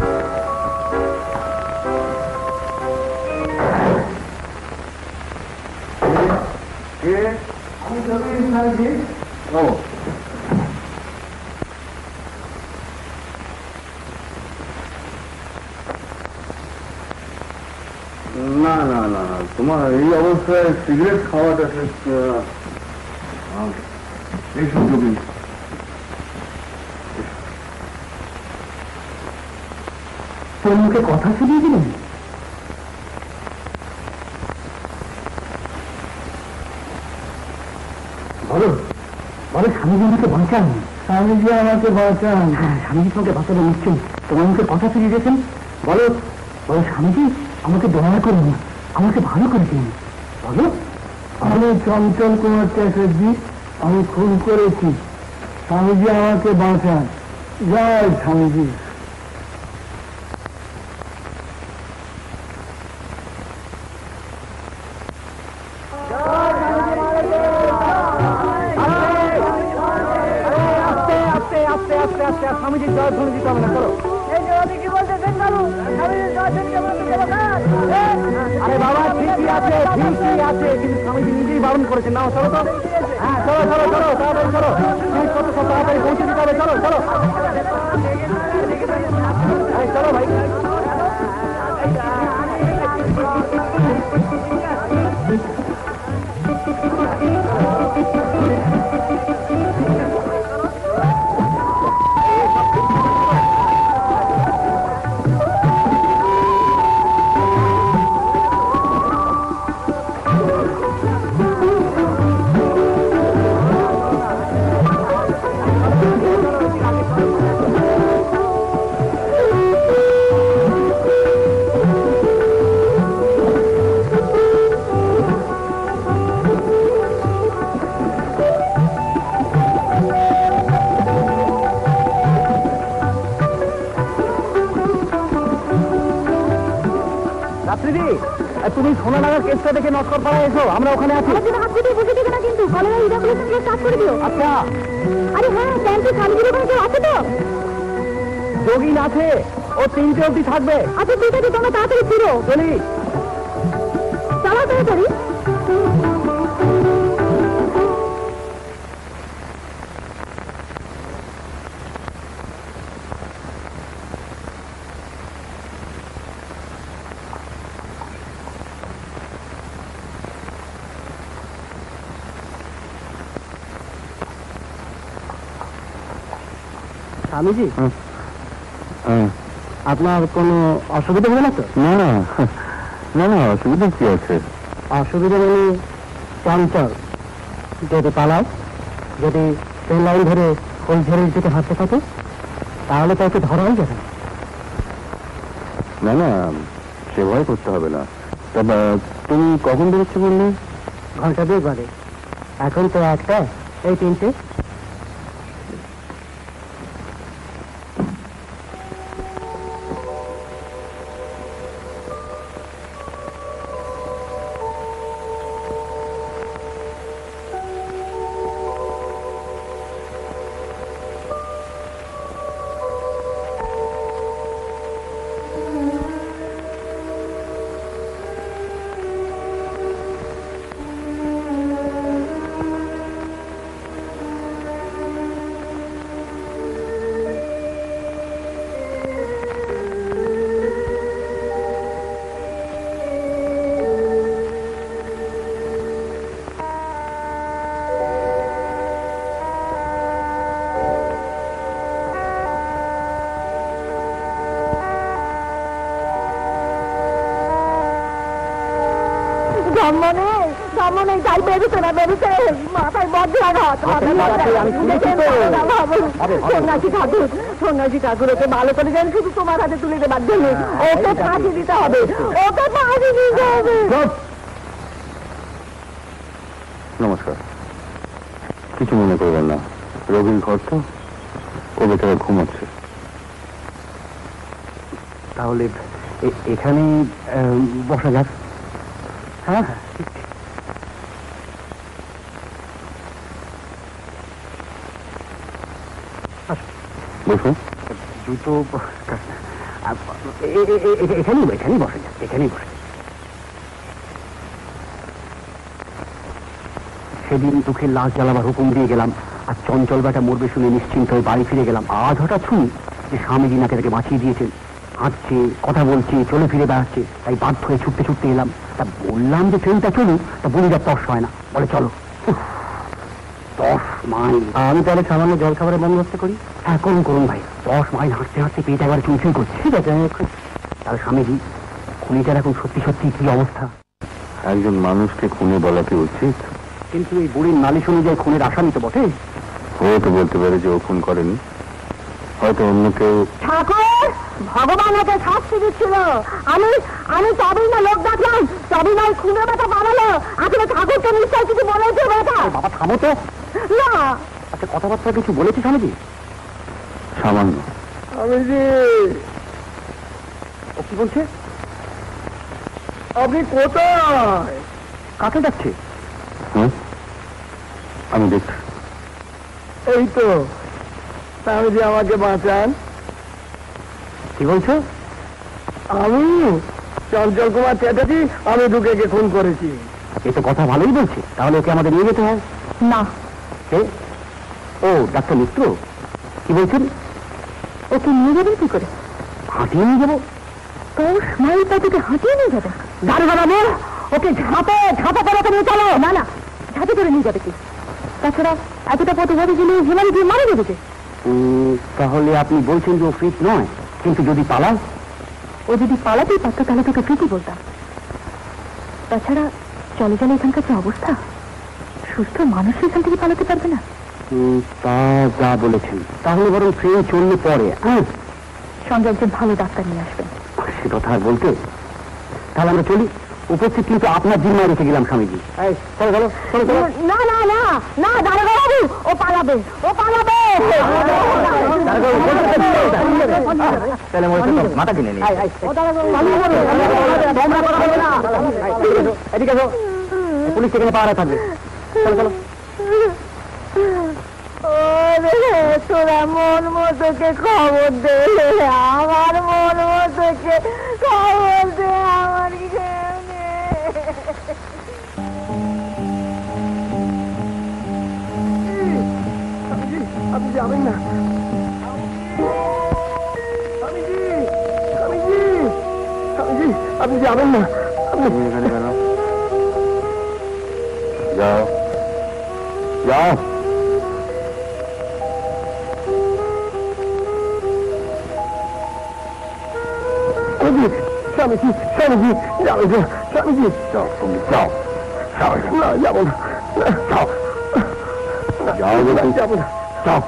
আমি জমির সাহেব। ও, না না না, তোমার এই অবস্থায় সিগারেট খাওয়াটা এই সুযোগই। তোর মুখে কথা শুনিয়ে দিলেন? বলো বলো, স্বামীজি আমাকে বাঁচান। স্বামীজি আমাকে বাঁচান। হ্যাঁ, স্বামীজি তোমাকে বাঁচাবে নিশ্চয়ই। তোমার মুখে কথা শুনিয়ে দিয়েছেন। বলো বলো, স্বামীজি আমাকে দয়া করুন, আমাকে ভালো করে দিন। বলো। আমি চঞ্চল কুমার চ্যাটার্জি, আমি খুন করেছি। স্বামীজি আমাকে বাঁচান। জয় স্বামীজি। স্বামীজির জয় ধ্বনি দিতে হবে না, চলো। আরে বাবা, ঠিকই আছে ঠিকই আছে, কিন্তু স্বামীজি নিজেই বারণ করেছেন। নাও চলো তো। হ্যাঁ চলো চলো চলো, তাড়াতাড়ি চলো। কত সব তাড়াতাড়ি পৌঁছে দিতে হবে। চলো চলো চলো ভাই। তুমি সোনা নাগার কেসটা দেখে নস্কর পাড়ায় এসো, আমরা ওখানে আছি। বসে দেবে না কিন্তু, কলেরা ইজাকুলেশন কাজ করে দিও। আচ্ছা। আরে হ্যাঁ, ক্যাম্পে স্বামীজির ওখানে কেউ আছে তো? যোগিন আছে, ও তিনটে অবধি থাকবে। আচ্ছা ঠিক আছে, তোমরা তাড়াতাড়ি ফিরো। চলি, চলো তাড়াতাড়ি। স্বামীজি, আপনার কোনো অসুবিধা হবে না তো? না না না না, অসুবিধা কি আছে? অসুবিধা মানে চঞ্চল যদি পালাও, যদি ট্রেন লাইন ধরে ওই ঝেড়ের দিকে হাঁটতে থাকে, তাহলে তাকে ধরাই যাবে। না না, সে ভয় করতে হবে না। তবে তুমি কখন বেরোচ্ছ বললে? ঘন্টা দুই বাদে। এখন তো একটা, এই তিনটে। ধর্মনে ধর্মনে তাই বেরোতে না বেরোতে মাথায় বজ্রাঘাত সন্ন্যাসী ঠাকুর সন্ন্যাসী ঠাকুর ওকে ভালো করে যেন শুধু তোমার হাতে তুলে দেবার জন্য ওকে ফাঁসি দিতে হবে ওকে ফাঁসি দিতে হবে। নমস্কার, কিছু মনে করবেন না, রোগীর ঘর তো, ও বেচারা ঘুমাচ্ছে। তাহলে এখানে বসা যাক। হ্যাঁ হ্যাঁ, বসুন। জুতো এখানেই এখানেই বসা যাক, এখানেই বসে। সেদিন দুঃখের লাশ জ্বালাবার হুকুম দিয়ে গেলাম, আর চঞ্চল বেটা মরবে শুনে নিশ্চিন্ত হয়ে বাড়ি ফিরে গেলাম। আজ হঠাৎ শুনি যে স্বামীজি নাকি তাকে বাঁচিয়ে দিয়েছেন, হাঁটছে, কথা বলছে, চলে ফিরে বেড়াচ্ছে। তাই বাধ্য হয়ে ছুটতে ছুটতে এলাম। তা বললাম যে ট্রেনটা চলুক, তা বলি যা তর্স হয় না, বলে চলো। দশ মাইল। আমি তাহলে সামান্য জল খাবারের বন্দোবস্ত করি। হ্যাঁ করুন করুন ভাই, দশ মাইল হাঁটতে হাঁটতে পেট একবার চুলচুল করছে। ঠিক আছে, তাহলে স্বামীজি খুনিটার এখন সত্যি সত্যি কি অবস্থা? একজন মানুষকে খুনে বলা কি উচিত? কিন্তু এই বুড়ির নালিশ অনুযায়ী খুনের আসামি তো বটে। ও তো বলতে পারে যে ও খুন করেনি, হয়তো অন্য কেউ। ঠাকুর, ভগবান ওকে শাস্তি দিচ্ছিল। আমি আমি তবেই না লোক ডাকলাম, তবেই না খুনের বেটা বানালো। আসলে ঠাকুরকে নিশ্চয় কিছু বলেছে বেটা। বাবা থামো তো। না, আচ্ছা কথাবার্তা কিছু বলেছি স্বামীজি? সামান্য। স্বামীজি ও কি বলছে? আপনি কোথায়? কাকে যাচ্ছে? হ্যাঁ, আমি দেখছি। এই তো স্বামীজি, আমাকে বাঁচান। কি বলছো? আমি চঞ্চল কুমার চ্যাটার্জি, আমি দুকেকে খুন করেছি। এ তো কথা ভালোই বলছে, তাহলে ওকে আমাদের নিয়ে যেতে হয়। না। ও ডাক্তার মিত্র, কি বলছেন? ওকে নিয়ে যাবেন কি করে? হাঁটিয়ে নিয়ে যাবো? দশ মাইল পথে হাঁটিয়ে নিয়ে যাবেন? দাঁড়িয়ে বানাবো, ওকে ঝাঁপে ঝাঁপে করে ওকে নিয়ে চলো। না না, ঝাঁপে করে নিয়ে যাবে কি? তাছাড়া এতটা পথে ভাবে গেলে হেমালি দিয়ে মারা যাবে। তাহলে আপনি বলছেন যে ও ফিট নয়, কিন্তু যদি পালায়? ও যদি পালাতেই পারতো তাহলে তোকে ফিটই বলতাম। তাছাড়া চলে চলে এখানকার যে অবস্থা, সুস্থ মানুষ এখান থেকে পালাতে পারবে না। তা যা বলেছেন, তাহলে বরং ট্রেন চললে পরে হ্যাঁ সঙ্গে একজন ভালো ডাক্তার নিয়ে আসবেন। সে কথা আর বলতে। তাহলে আমরা চলি। উপস্থিত কিন্তু আপনার জিম্মায় রেখে গেলাম স্বামীজি। না না না না, দাঁড়াবো বাবু, ও পালাবে, ও পালাবে। মাথা কিনে নি। পুলিশ সেখানে পাহারা থাকবে। চলো চলো। তোরা মন মতোকে খবর দে, আমার মন মতোকে খবর দে, আমার আপনি যাবেন না। আপনি যাবেন না। তুমি এখানে কেন? যাও যাও। স্বামীজি স্বামীজি যাবে তো। স্বামীজি যাও, তুমি যাও। যাও না, যাবো না। যাও যাও বলছি। যাবো না। যাও।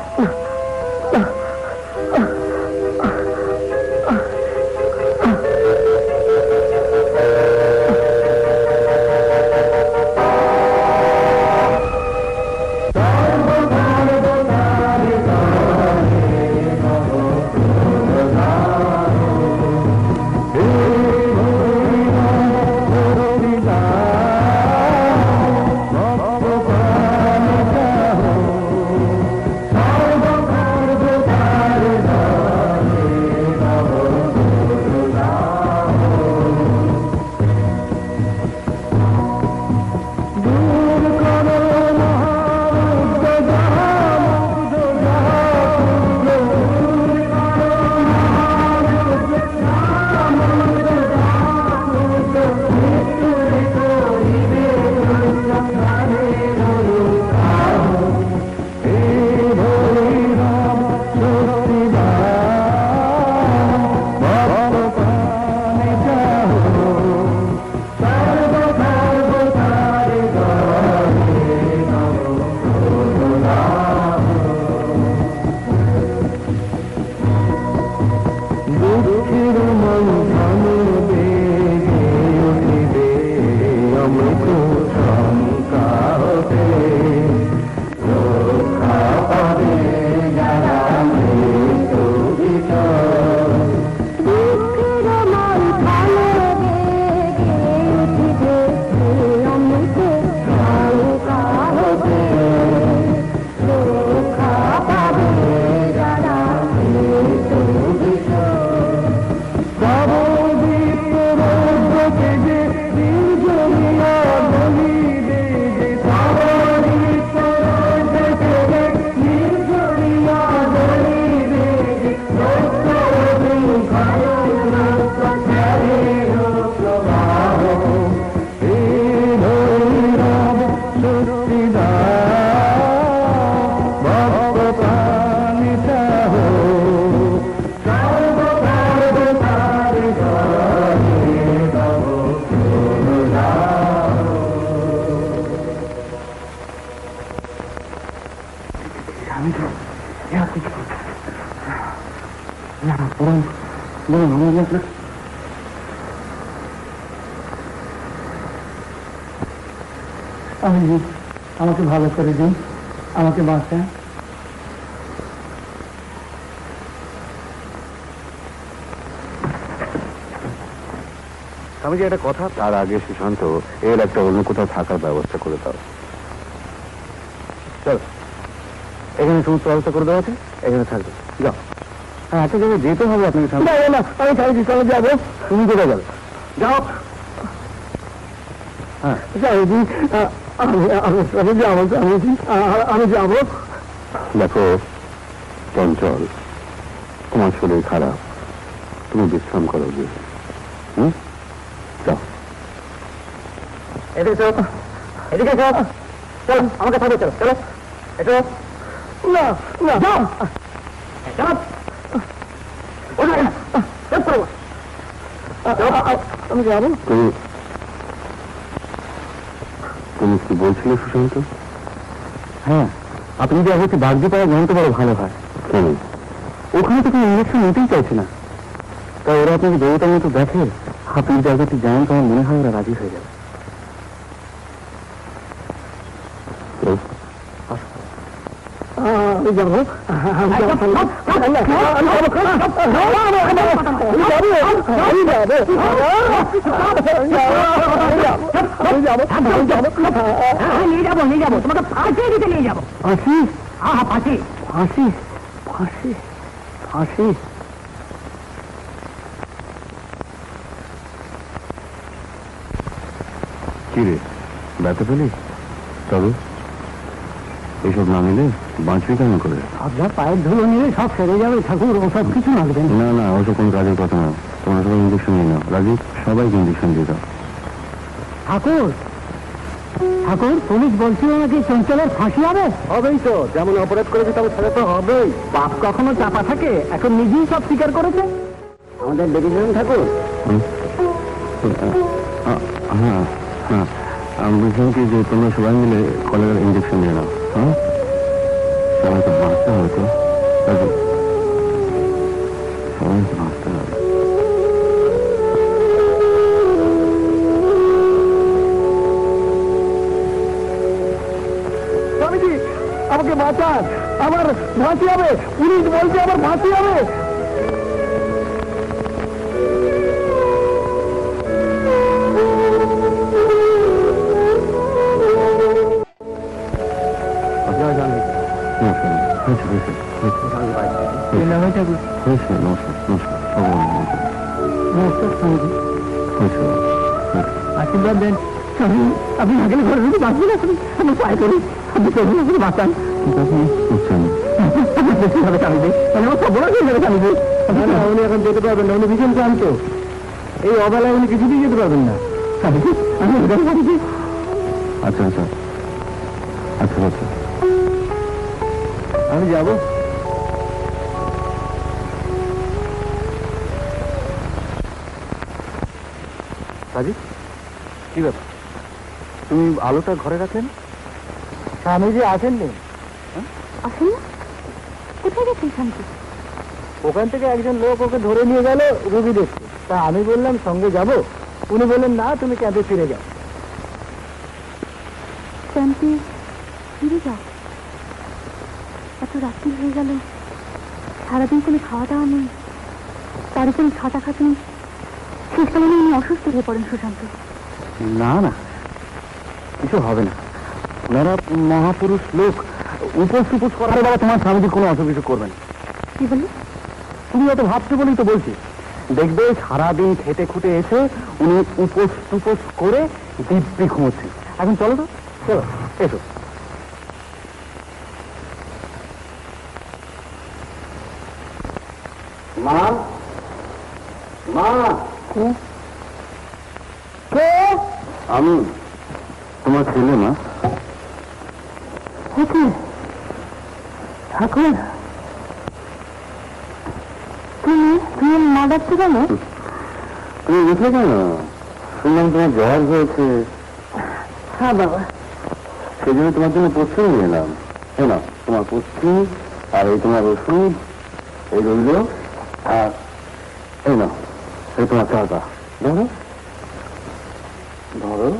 আমি তো বরং বরং আমার না আমি আমাকে ভালো করে দিন, আমাকে বাঁচান। আমি যে একটা কথা, তার আগে সুশান্ত এর একটা অন্য কোথাও থাকার ব্যবস্থা করে দাও। চল, এখানে সমস্ত ব্যবস্থা করে দেওয়া আছে, এখানে থাকবে। যাও। হ্যাঁ, একটা জায়গায় যেতে হবে আপনাকে। আমি সামনে চলে যাবো। তুমি কোথায় যাবে? যাও। হ্যাঁ, আমি যাবো, আমি যাবো। দেখো চঞ্চল, তোমার শরীর খারাপ, তুমি বিশ্রাম করো গিয়ে। হুম, যাও। এদিকে চল, এদিকে চল, চল আমাকে থাকবে, চলো চলো, এটা না না যাও, চলো আমি যাবো। তুমি তুমি কি বলছিলে সুশান্ত? হ্যাঁ, আপনি যে হচ্ছে বাগদি পাড়া জানতে পারো ভালো হয়। কেন? ওখানে তো কোনো ইঞ্জেকশন নিতেই চাইছে না, তাই ওরা আপনাকে দেবতার মতো দেখে। আপনি জায়গাটি জানেন তো আমার মনে হয় ওরা রাজি হয়ে যাবে। আমি যাবো, আমি যাবো, নিয়ে যাবো, নিয়ে যাবো, তোমাকে ফাঁসি দিতে নিয়ে যাবো। ফাঁসি? হ্যাঁ হ্যাঁ, ফাঁসি, ফাঁসি, ফাঁসি, ফাঁসি। কি রে, ব্যথা পেলি? তবে এইসব না নিলে বাঁচবি কেমন করে? আপনার পায়ের ধুলো নিয়ে সব সেরে যাবে ঠাকুর, ওসব কিছু লাগবে না না, ওসব কোনো কাজের কথা না। তোমরা সবাই ইঞ্জেকশন নিয়ে নাও। রাজীব, সবাইকে ইঞ্জেকশন দিয়ে দাও। ঠাকুর, ঠাকুর পুলিশ বলছিল নাকি চঞ্চলের ফাঁসি হবে? হবেই তো, যেমন অপরাধ করেছে তেমন সেটা তো হবেই। বাপ কখনো চাপা থাকে? এখন নিজেই সব স্বীকার করেছে। আমাদের দেখেছিলেন ঠাকুর? হ্যাঁ হ্যাঁ, আমি বলছিলাম কি যে তোমরা সবাই মিলে কলেরার ইঞ্জেকশন নিয়ে নাও। হ্যাঁ, সবাই তো বাঁচতে হবে তো, সবাই তো বাঁচতে হবে। স্বামীজি আমাকে বাঁচান, আমার ফাঁসি হবে, পুলিশ বলছে আমার ফাঁসি হবে। আশীর্বাদ দেন স্বামী, আপনি আগের ঘরে যদি বাঁচবেন, আপনি আমি পায়ে করি, আপনি চলুন, আপনি বাঁচান। বেশি হবে স্বামীজি, মানে আমার সব বড় হয়ে যাবে স্বামীজি। উনি এখন যেতে পারবেন না, উনি ভীষণ ক্লান্ত, এই অবেলায় উনি কিছুতেই যেতে পারবেন না। স্বামীজি আমি স্বামীজি। আচ্ছা আচ্ছা আচ্ছা আচ্ছা, আমি যাবো। রাজীব, কি ব্যাপার? তুমি আলোটা ঘরে রাখলেন? স্বামীজি আসেননি। আসেন না? কোথায় গেছেন স্বামীজি? ওখান থেকে একজন লোক ওকে ধরে নিয়ে গেল রুগী দেখতে, তা আমি বললাম সঙ্গে যাব, উনি বললেন না, তুমি ক্যাম্পে ফিরে যাও। ক্যাম্পে ফিরে যাও? এত রাত্রি হয়ে গেল, সারাদিন কোনো খাওয়া দাওয়া নেই, তার উপরে খাটাখাটি, শেষকালে উনি অসুস্থ হয়ে পড়েন সুশান্ত। না না, কিছু হবে না, ওনারা মহাপুরুষ লোক, উপোস টুপোস করার বেলা তোমার স্বামীজি কোনো অসুবিধা করবে না। কি বলি? তুমি অত ভাবছো বলেই তো বলছি। দেখবে সারাদিন খেটে খুটে এসে উনি উপোস টুপোস করে দিব্যি ঘুমোচ্ছে। এখন চলো তো, চলো এসো। মা, মা, কে? আমি তোমার ছেলে। মা, ঠাকুর, তুমি তুমি মা ডাকতে কেন? তুমি উঠলে কেন? শুনলাম তোমার জ্বর হয়েছে। হ্যাঁ বাবা, সেই জন্য তোমার জন্য প্রশ্ন নিয়ে এলাম। শোনো, তোমার পুষ্টি, আর এই তোমার ওষুধ, এই রইল, আর এই না, এই তোমার টাকা। ধরো ধরো।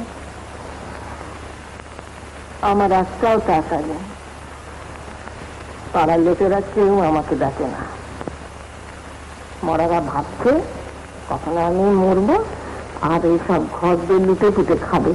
আমার একটাও টাকা নেই, পাড়ার লোকেরা কেউ আমাকে ডাকে না। মরারা ভাবছে কখন আমি মরবো আর এইসব ঘর দিয়ে লুটে ফুটে খাবে।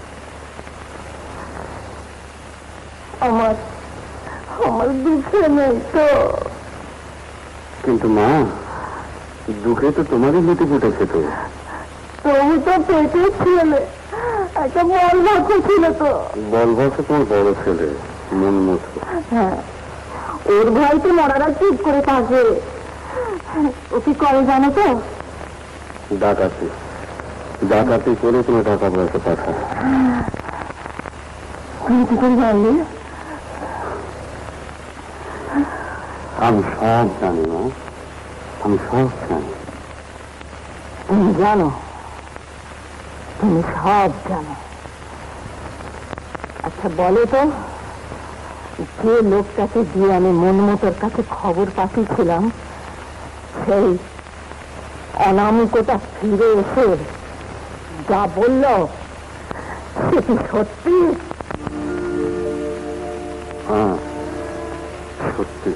আমার আমার দুঃখে নেই তো। কিন্তু মা, দুঃখে তো তোমারই লুটে ফুটেছে তো। তবু তো পেটে ছেলে, একটা বল ভাগ্য ছিল তো। বল বলছে তোমার বড় ছেলে মন মতো। হ্যাঁ, ওর ভাই তো মরারা চুপ করে থাকে। ও কি করে জানো তো? ডাকাতি ডাকাতি করে তুমি টাকা পয়সা পাঠায়। তুমি কি করে জানলে? আমি সব জানি না, আমি সব জানি। তুমি জানো, তুমি সব জানো। আচ্ছা বলো তো, যে লোকটাকে দিয়ে আমি মন মতোর কাছে খবর পাঠিয়েছিলাম, সেই অনামিকতা ফিরে এসে যা বলল সেটি সত্যি? হ্যাঁ সত্যি।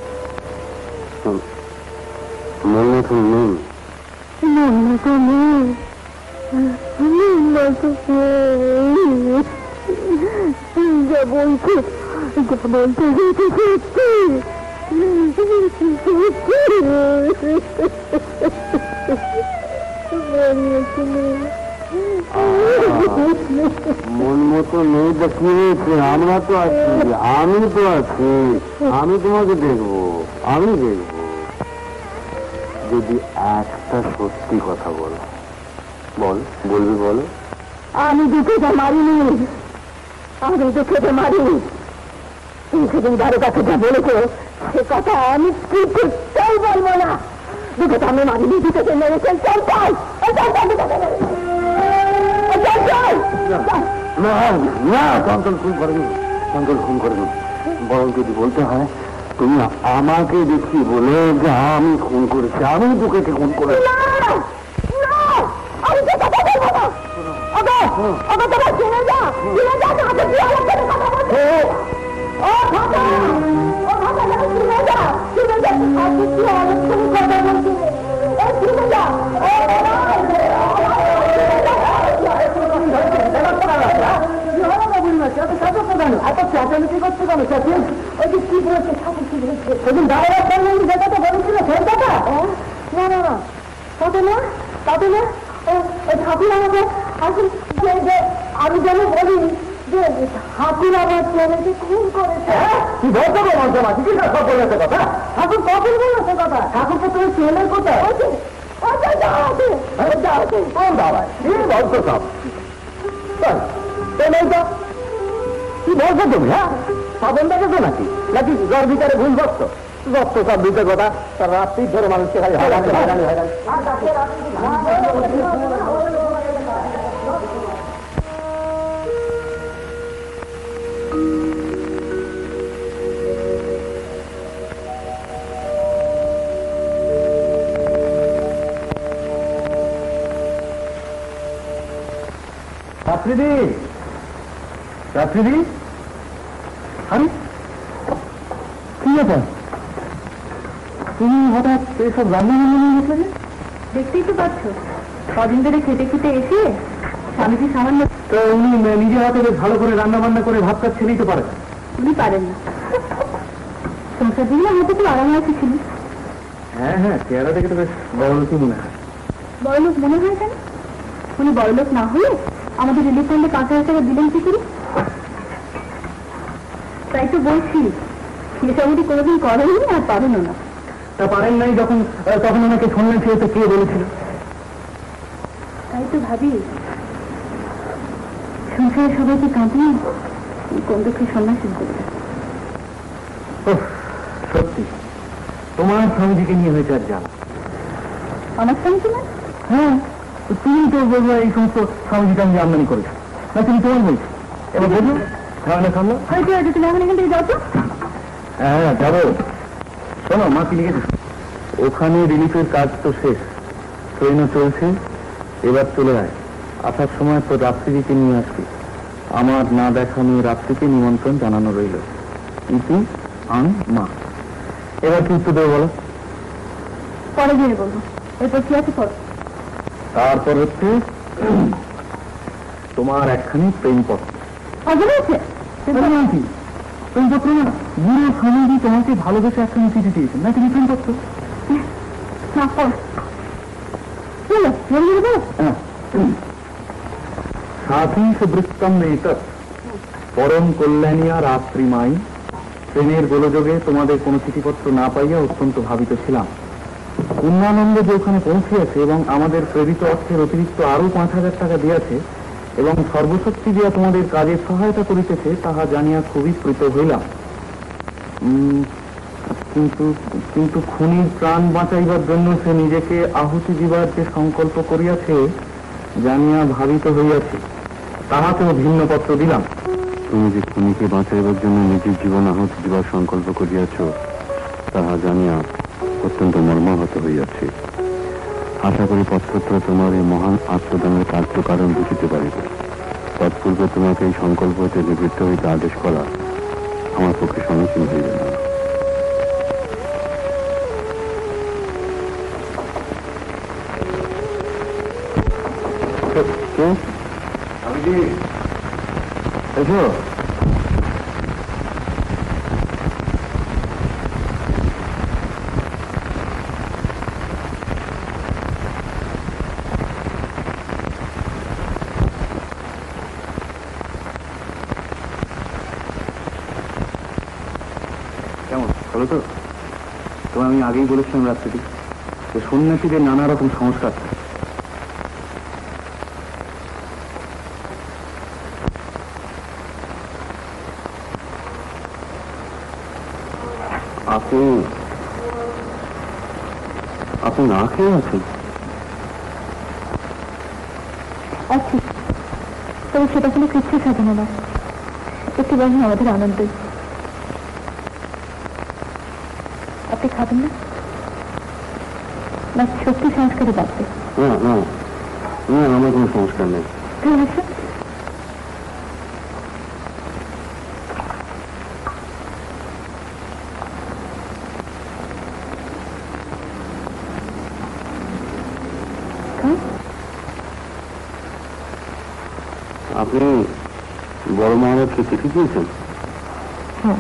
মন মতো নেই, মন মতো নেই, মন মতো নেই। যা বলছে যা বলছে সেটি সত্যি। মন মতো নেই তো কি হয়েছে? আমরা তো আছি, আমি তো আছি, আমি তোমাকে দেখবো, আমি দেখবো। যদি একটা সত্যি কথা বলো, বল, বলবি বলো। আমি দুঃখেতে মারিনি, আমি দুঃখেতে মারিনি। তুমি সেদিন কারো কাছে যা বলেছ সে কথা আমি কিছুতেই বলবো না। দুঃখেতে আমি মারিনি, দুঃখেতে মেরেছেন। চল চল না না, চঞ্চল খুন করেনি, চঞ্চল খুন করেনি। বরং যদি বলতে হয় তুমি আমাকে দেখি বলে যে আমি খুন করেছি, আমি দুঃখেকে খুন করেছি। আমি তো কথা বলবো না। ওকে ওকে তোমার শুনে যা, শুনে যা, তাতে কি আমার সাথে কথা বলছে? ও খাতা, ও খাতা, তুমি শুনে যা, শুনে যা, তাতে কি আমার সাথে কথা বলছে? ও শুনে যা, ও এত চেঁচামেচি করছে কেন? চেঁচিয়ে ওই যে কি বলছে সেদিন দাঁড়া করলেন যেটা তো বলেছিল সেই কথা। না না না, তাতে না, তাতে না। ওই ঠাকুর আমাকে আসলে যে আমি যেন বলি যে ঠাকুর আমার ছেলেকে খুন করেছে। কি বলতে গো মঞ্চমাছি, কি সব বলেছে কথা? ঠাকুর কখন বলেছে কথা? ঠাকুর তো তুমি ছেলের কোথায়? কোন দাঁড়ায় কি বলছো সব? কি বলছো তুমি? হ্যাঁ সাবন দেখেছো নাকি? নাকি ঘর ভিতরে ভুল বসতো? যত সব ভিতরে কথা, তার রাত্রি ধরে মানুষকে খালি হয়রানি হয়রানি হয়রানি। শাস্ত্রীদি, শাস্ত্রীদি, আরে কি ব্যাপার? তুমি হঠাৎ এইসব রান্না বান্না নিয়ে গেছিলে যে? দেখতেই তো পাচ্ছ, কদিন ধরে খেতে খেতে এসে স্বামীজি সামান্য। তো উনি নিজে হাতে বেশ ভালো করে রান্না বান্না করে ভাত কাজ ছেড়েই তো পারেন। উনি পারেন না। সংসার দিলে আমাকে খুব আরাম লাগছিল। হ্যাঁ হ্যাঁ, চেহারা দেখে তো বেশ বড় লোকই মনে হয়। বড়লোক মনে হয় কেন? উনি বড়লোক না হলে আমাদের রিলিফ ফান্ডে পাঁচ হাজার টাকা দিলেন কি করে? তাই তো বলছি, এসব উনি কোনোদিন করেননি আর পারেনও না। তা পারেন নাই যখন, তখন ওনাকে শুনলেন সে তো কে বলেছিল? তাই তো ভাবি, সংসারে সবাইকে কাঁদিয়ে কোন দুঃখে সন্ন্যাসী করে। সত্যি তোমার স্বামীজিকে নিয়ে হয়েছে আর জানো? আমার স্বামীজি না? হ্যাঁ, তুমি তো বলবো এই সমস্ত স্বামীজিকে আমি আমদানি করেছি না, তুমি তোমার বলছো। এবার বলছো খাওয়া না খাওয়া? হয়তো হয়তো তুমি এখন এখান থেকে যাও তো। হ্যাঁ যাবো। শোনো, মা কি লিখেছে? ওখানে রিলিফের কাজ তো শেষ, ট্রেনও চলছে, এবার চলে আয়। আসার সময় তো রাত্রিকে নিয়ে আসবি। আমার না দেখানো রাত্রিকে নিমন্ত্রণ জানানো রইল। ইতি আন মা। এবার কি উত্তর দেবো বলো? পরে জেনে বলবো। এরপর কি আছে পর? তারপর হচ্ছে তোমার একখানি প্রেমপত্র। অজয় আছে কি প্রেমপত্র? বুড়ো স্বামীজি তোমাকে ভালোবেসে একখানি চিঠি দিয়েছেন, না তুমি প্রেমপত্র? না পর বলো, জেনে বলো। সাধীশ বৃত্তম এতৎ পরম কল্যাণিয়া রাত্রিমাই। ট্রেনের গোলযোগে তোমাদের কোনো চিঠিপত্র না পাইয়া অত্যন্ত ভাবিত ছিলাম। পূর্ণানন্দ যে ওখানে পৌঁছিয়াছে এবং আমাদের প্রেরিত অর্থের অতিরিক্ত আরো পাঁচ হাজার টাকা দিয়াছে এবং সর্বশক্তি দিয়া তোমাদের কাজে সহায়তা করিতেছে, তাহা জানিয়া খুবই প্রীত হইলাম। উম, কিন্তু কিন্তু খুনির প্রাণ বাঁচাইবার জন্য সে নিজেকে আহুতি দিবার যে সংকল্প করিয়াছে জানিয়া ভাবিত হইয়াছে, তাহাতেও ভিন্ন পত্র দিলাম। তুমি যে খুনিকে বাঁচাইবার জন্য নিজের জীবন আহুতি দিবার সংকল্প করিয়াছ, তাহা জানিয়া অত্যন্ত মর্মাহত হইয়াছে। আশা করি পত্রত্র তোমার এই মহান আত্মদানের কার্য কারণ বুঝিতে পারিবে। তৎপূর্বে তোমাকে এই সংকল্প হইতে নিবৃত্ত হইতে আদেশ করা আমার পক্ষে সমীচীন হইবে না। এসো। কেমন ভালো তো? তোমায় আমি আগেই বলেছিলাম রাত্রিটি যে সন্ন্যাসীদের নানা রকম সংস্কার থাকে। আপনি আপনি না খেয়ে আছেন? আচ্ছা, তবে সেটা কোনো কিচ্ছু সাজানো না, একটু বরং আমাদের আনন্দ। আপনি খাবেন না? না সত্যি সংস্কারে বাঁচবে? না না না, আমার কোনো সংস্কার নেই। ঠিক আছে, আপনি বড় মহারাজকে চিঠি দিয়েছেন? হ্যাঁ।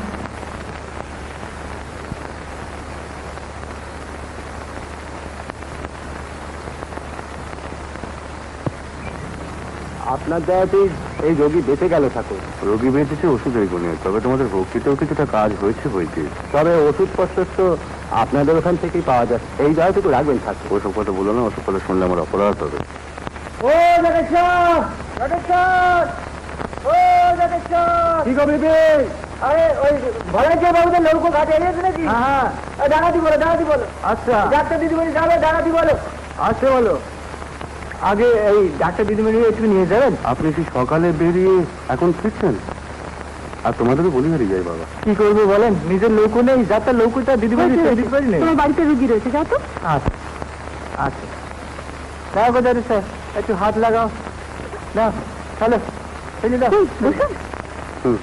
আপনার দয়াতেই এই রোগী বেঁচে গেল ঠাকুর। রোগী বেঁচেছে ওষুধের গুণে, তবে তোমাদের ভক্তিতেও কিছুটা কাজ হয়েছে বইতে। তবে ওষুধপত্র তো আপনাদের ওখান থেকেই পাওয়া যায়, এই দয়াটুকু রাখবেন ঠাকুর। ওসব কথা বলো না, ওসব কথা শুনলে আমার অপরাধ হবে। ও জগেশ্বর, জগেশ্বর, ও জগেশ্বর, কি করবি? আরে ওই ভলান্টিয়ার বাবুদের নৌকো ঘাটে এসে নাকি? হ্যাঁ, ডাকাতি বলো, ডাকাতি বলো। আচ্ছা, ডাক্তার দিদিমণি যাবে, ডাকাতি বলো। আচ্ছা বলো, আগে এই ডাক্তার দিদিমণি একটু নিয়ে যাবেন। আপনি কি সকালে বেরিয়ে এখন ফিরছেন? আর তোমাদেরও বলি হারিয়ে যায় বাবা। কি করবো বলেন, নিজের নৌকো নেই, যাত্রার নৌকোটা দিদিমণি দিতে পারি না। তোমার বাড়িতে রুগী রয়েছে, যাও তো। আচ্ছা আচ্ছা, দাও বাজারে স্যার, একটু হাত লাগাও। দাও, চলো এই দাও। বসুন। হুম,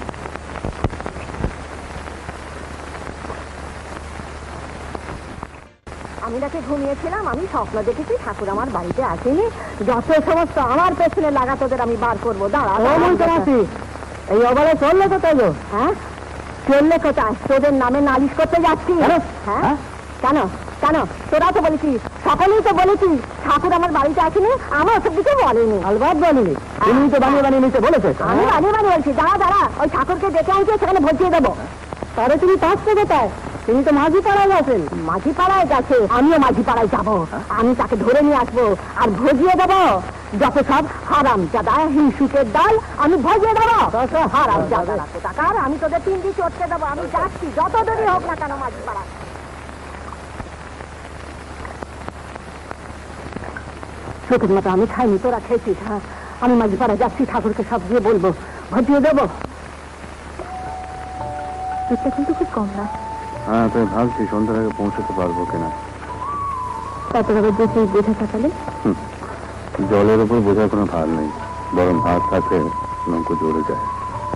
আমি তাকে ঘুমিয়েছিলাম, আমি স্বপ্ন দেখেছি ঠাকুর আমার বাড়িতে আসেনি। যত সমস্ত আমার পেছনে লাগা তোদের আমি বার করবো। দাঁড়া, এই অবলে চললে কোথায় গো? হ্যাঁ চললে কোথায়? তোদের নামে নালিশ করতে যাচ্ছি। হ্যাঁ কেন কেন? তোরা তো বলেছিস, সকলেই তো বলেছিস ঠাকুর আমার বাড়িতে আসেনি, আমার ওসব কিছু বলেনি। আলবাদ বলিনি, তুমি তো বানিয়ে বানিয়ে নিতে বলেছে। আমি বানিয়ে বানিয়ে বলছি, দাঁড়া দাঁড়া, ওই ঠাকুরকে ডেকে আনছে, সেখানে ভজিয়ে দেবো। তাহলে তুমি পাঁচটা কোথায়? তিনি তো মাঝি পাড়ায় গেছেন। মাঝি পাড়ায় গেছে, আমিও মাঝি পাড়ায় যাবো, আমি তাকে ধরে নিয়ে আসবো আর ভজিয়ে দেবো। যত সব হারাম জাদা হিংসুকের দল, আমি ভজিয়ে দেবো। হারাম জাদা কোথাকার, আমি তোদের তিন দিন চটকে দেবো। আমি যাচ্ছি, যত দেরি হোক না কেন মাঝি পাড়ায়। চোখের মতো আমি খাইনি, তোরা খেয়েছিস। হ্যাঁ, আমি মাঝি পাড়ায় যাচ্ছি, ঠাকুরকে সব দিয়ে বলবো, ভজিয়ে দেবো। দুধটা কিন্তু খুব কম না। হ্যাঁ, তাই ভাবছি সন্ধ্যার আগে পৌঁছতে পারবো কিনা। কত টাকা বেশি বোঝা থাকালে জলের উপর বোঝার কোনো ভার নেই, বরং ভার থাকলে নৌকো জোরে যায়।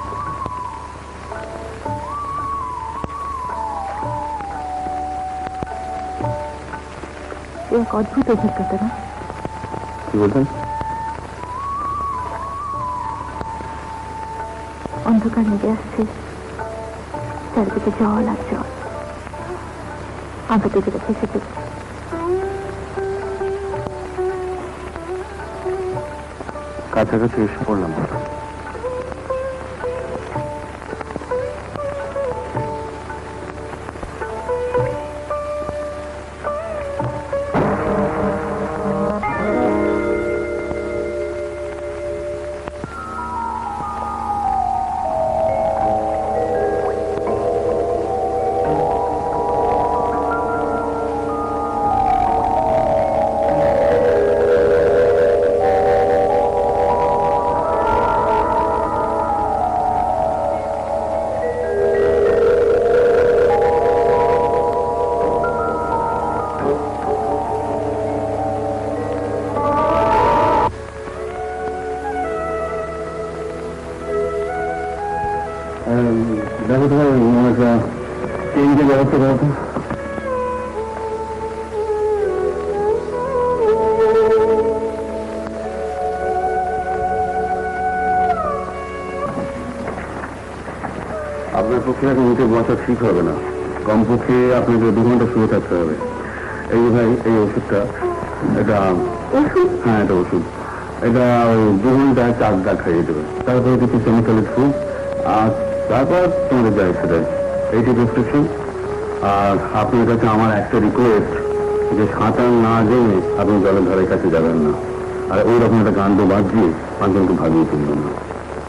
এক অদ্ভুত অভিজ্ঞতা না? কি বলছেন? অন্ধকার নেমে আসছে, চারিদিকে জল আর জল, আমরা দুজনে ভেসে চলছি। কাছাকাছি এসে পড়লাম। দেখো তোমার ট্রেনকে ব্যবস্থা করো তো। আপনার পক্ষে এখন উঠে বসা ঠিক হবে না, কমপক্ষে আপনাকে দু ঘন্টা শুয়ে থাকতে হবে। এই ভাই, এই ওষুধটা, এটা হ্যাঁ এটা ওষুধ, এটা ওই দু ঘন্টায় চার দাগ খাইয়ে দেবে, তারপরে কিছু কেমিক্যালের ফুড, আর তারপর তোমাদের যা সেটাই। এইটি প্রেসক্রিপশন। আর আপনার কাছে আমার একটা রিকোয়েস্ট, যে সাঁতার না জেনে আপনি জলের ধারের কাছে যাবেন না, আর ওই রকম একটা গান বাজিয়ে পাঁচজনকে ভাবিয়ে তুলবেন না।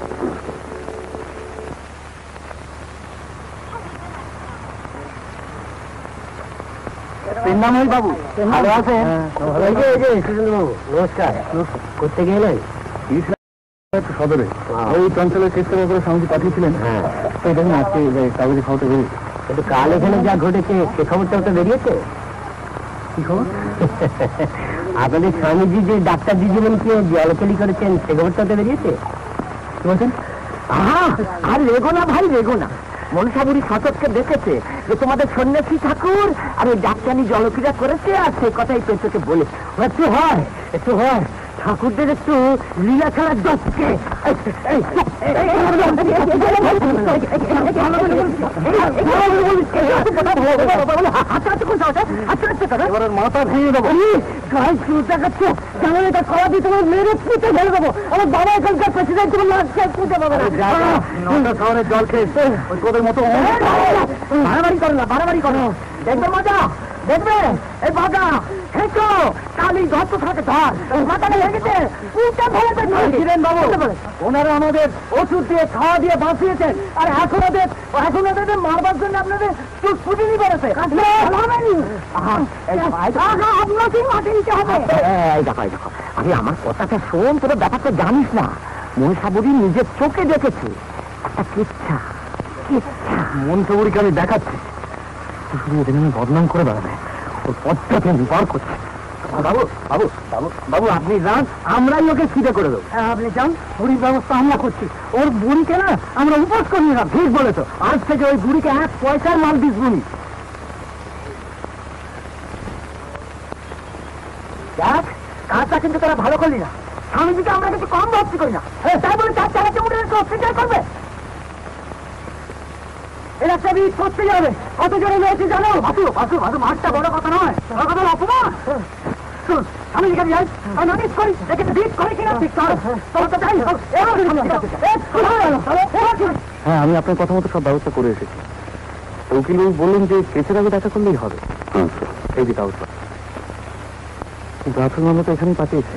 বাবু ভালো আছেন? নমস্কার। করতে গেলেন সদরে ওই অঞ্চলের চেষ্টা করে স্বামীজি পাঠিয়েছিলেন। হ্যাঁ, দেখুন আজকে কাগজে খাওয়াতে বেরিয়েছে। কিন্তু কাল এখানে যা ঘটেছে সে খবরটা তো বেরিয়েছে। কি খবর? আপনাদের স্বামীজি যে ডাক্তার দিদিমণিকে জলকেলি করেছেন সে খবরটা তো বেরিয়েছে। কি বলছেন? আহা, আর রেগো না ভাই, রেগো না। মনসাবুড়ি শতককে দেখেছে যে তোমাদের সন্ন্যাসী ঠাকুর আর ওই ডাক্তারি জলক্রীড়া করেছে, আর সে কথাই পেটকে বলে একটু হয় একটু হয় ঠাকুরদের একটু লীলা খেলার দশকে মাথা ভেঙে দেবো। মেরে পুঁতে ফেলে দেবো। আমার বাবা এখানকার প্রেসিডেন্ট, তোমার লাস্ট পুঁতে পাবে না। শহরের জল খেয়ে ওই তোদের মতো বাড়াবাড়ি করো না, বাড়াবাড়ি করো। দেখবে মজা, দেখবে এই বাজা হেঁচো কালি ধরতে থাকে, ধর মাথাটা লেগেছে পুঁতে ফেলে দেবেন বাবু। ওনারা আমাদের ওষুধ দিয়ে খাওয়া দিয়ে বাঁচিয়েছেন, আর এখন ওদের এখন ওদের মারবার জন্য আপনাদের পুটিনি করেছে। আপনাকে মাটি নিতে হবে। এই দেখো, এই দেখো, আরে আমার কথাটা শোন, তোর ব্যাপারটা জানিস না। মনসাবুড়ি নিজের চোখে দেখেছে একটা কিচ্ছা। মনসাবুড়িকে আমি দেখাচ্ছি, শুধু এদের আমি বদনাম করে বেড়াবে, ওর পথটাকে নিবার করছে। বাবু বাবু বাবু বাবু আপনি যান, আমরাই ওকে ছিটে করে দেবো। আপনি যান, বুড়ির ব্যবস্থা আমরা করছি। ওর বুড়িকে না আমরা উপোস করি না। ঠিক বলেছো, আজ থেকে ওই বুড়িকে এক পয়সার মাল দিস বুড়ি। দেখ, কাজটা কিন্তু তারা ভালো করলি না। স্বামীজিকে আমরা কিন্তু কম ভাবছি করি না, তাই বলে চার চালাতে উঠে অস্বীকার করবে। এরা সবই করতে যাবে, কত জনে রয়েছে জানো? বাসু বাসু বাসু মাঠটা বড় কথা নয়, বড় কথা অপমান। শুন, আমি এখানে যাই, আমি নোটিস করি দেখে ঠিক করে কিনা ঠিক কর। হ্যাঁ, আমি আপনার কথা মতো সব ব্যবস্থা করে এসেছি। উকিল বললেন যে কেসের আগে দেখা করলেই হবে। এই যে কাগজ, কিন্তু আসল মামলা তো এখানেই পাঠিয়েছে।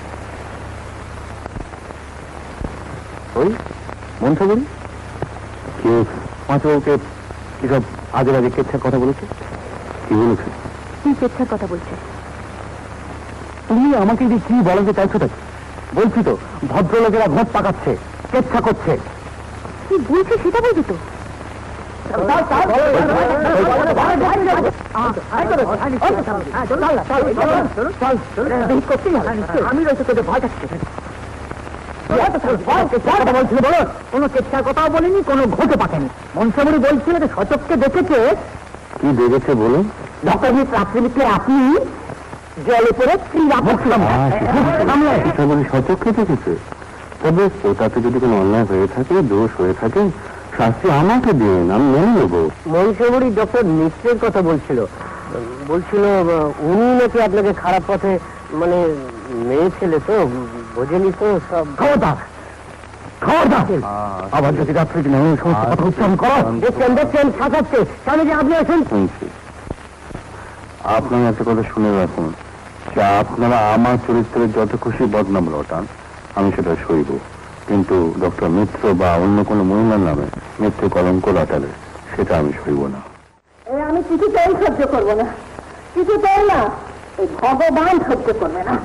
ওই মনসাবুড়ি কেউ পাঁচবাবুকে কিসব আজে বাজে কেচ্ছার কথা বলেছে। কি বলেছে? কি কেচ্ছার কথা বলছে? তুমি আমাকে যে কি বলাতে চাইছো তাকে? বলছি তো, ভদ্রলোকেরা ভোট পাকাচ্ছে, কেচ্ছা করছে। কি বলছে সেটা বলছি তো। আমি রয়েছে তোদের ভয় থাকছে কোনো চেষ্টার কথাও বলিনি, কোনো ঘটে পাকেনি। মনসামুড়ি বলছিল যে সচককে দেখেছে। কি দেখেছে বলুন? ডক্টর রাত্রিকে আপনি জলে পড়ে সচক্ষে দেখেছে। তবে ওটাতে যদি কোনো অন্যায় হয়ে থাকে, দোষ হয়ে থাকে, শাস্তি আমাকে দিন, আমি মেনে নেবো। মনসামুড়ি ডক্টর মিত্রের কথা বলছিল, বলছিল উনি নাকি আপনাকে খারাপ পথে, মানে মেয়ে ছেলে তো বোঝেনি তো সব। খবরদার খবরদার, আবার যদি রাত্রে কিনা সমস্ত কথা উচ্চারণ করো। দেখছেন দেখছেন সাজাচ্ছে স্বামীজি, আপনি আছেন। শুনছি, আপনার একটা কথা শুনে রাখুন, যে আপনারা আমার চরিত্রের যত খুশি বদনাম রটান, আমি সেটা সইব, কিন্তু ডক্টর মিত্র বা অন্য কোনো মহিলার নামে মিথ্যে কলঙ্ক রটালে সেটা আমি সইব না। আমি কিছুতেই সহ্য করবো না, কিছুতেই না, এই ভগবান সহ্য করবে না।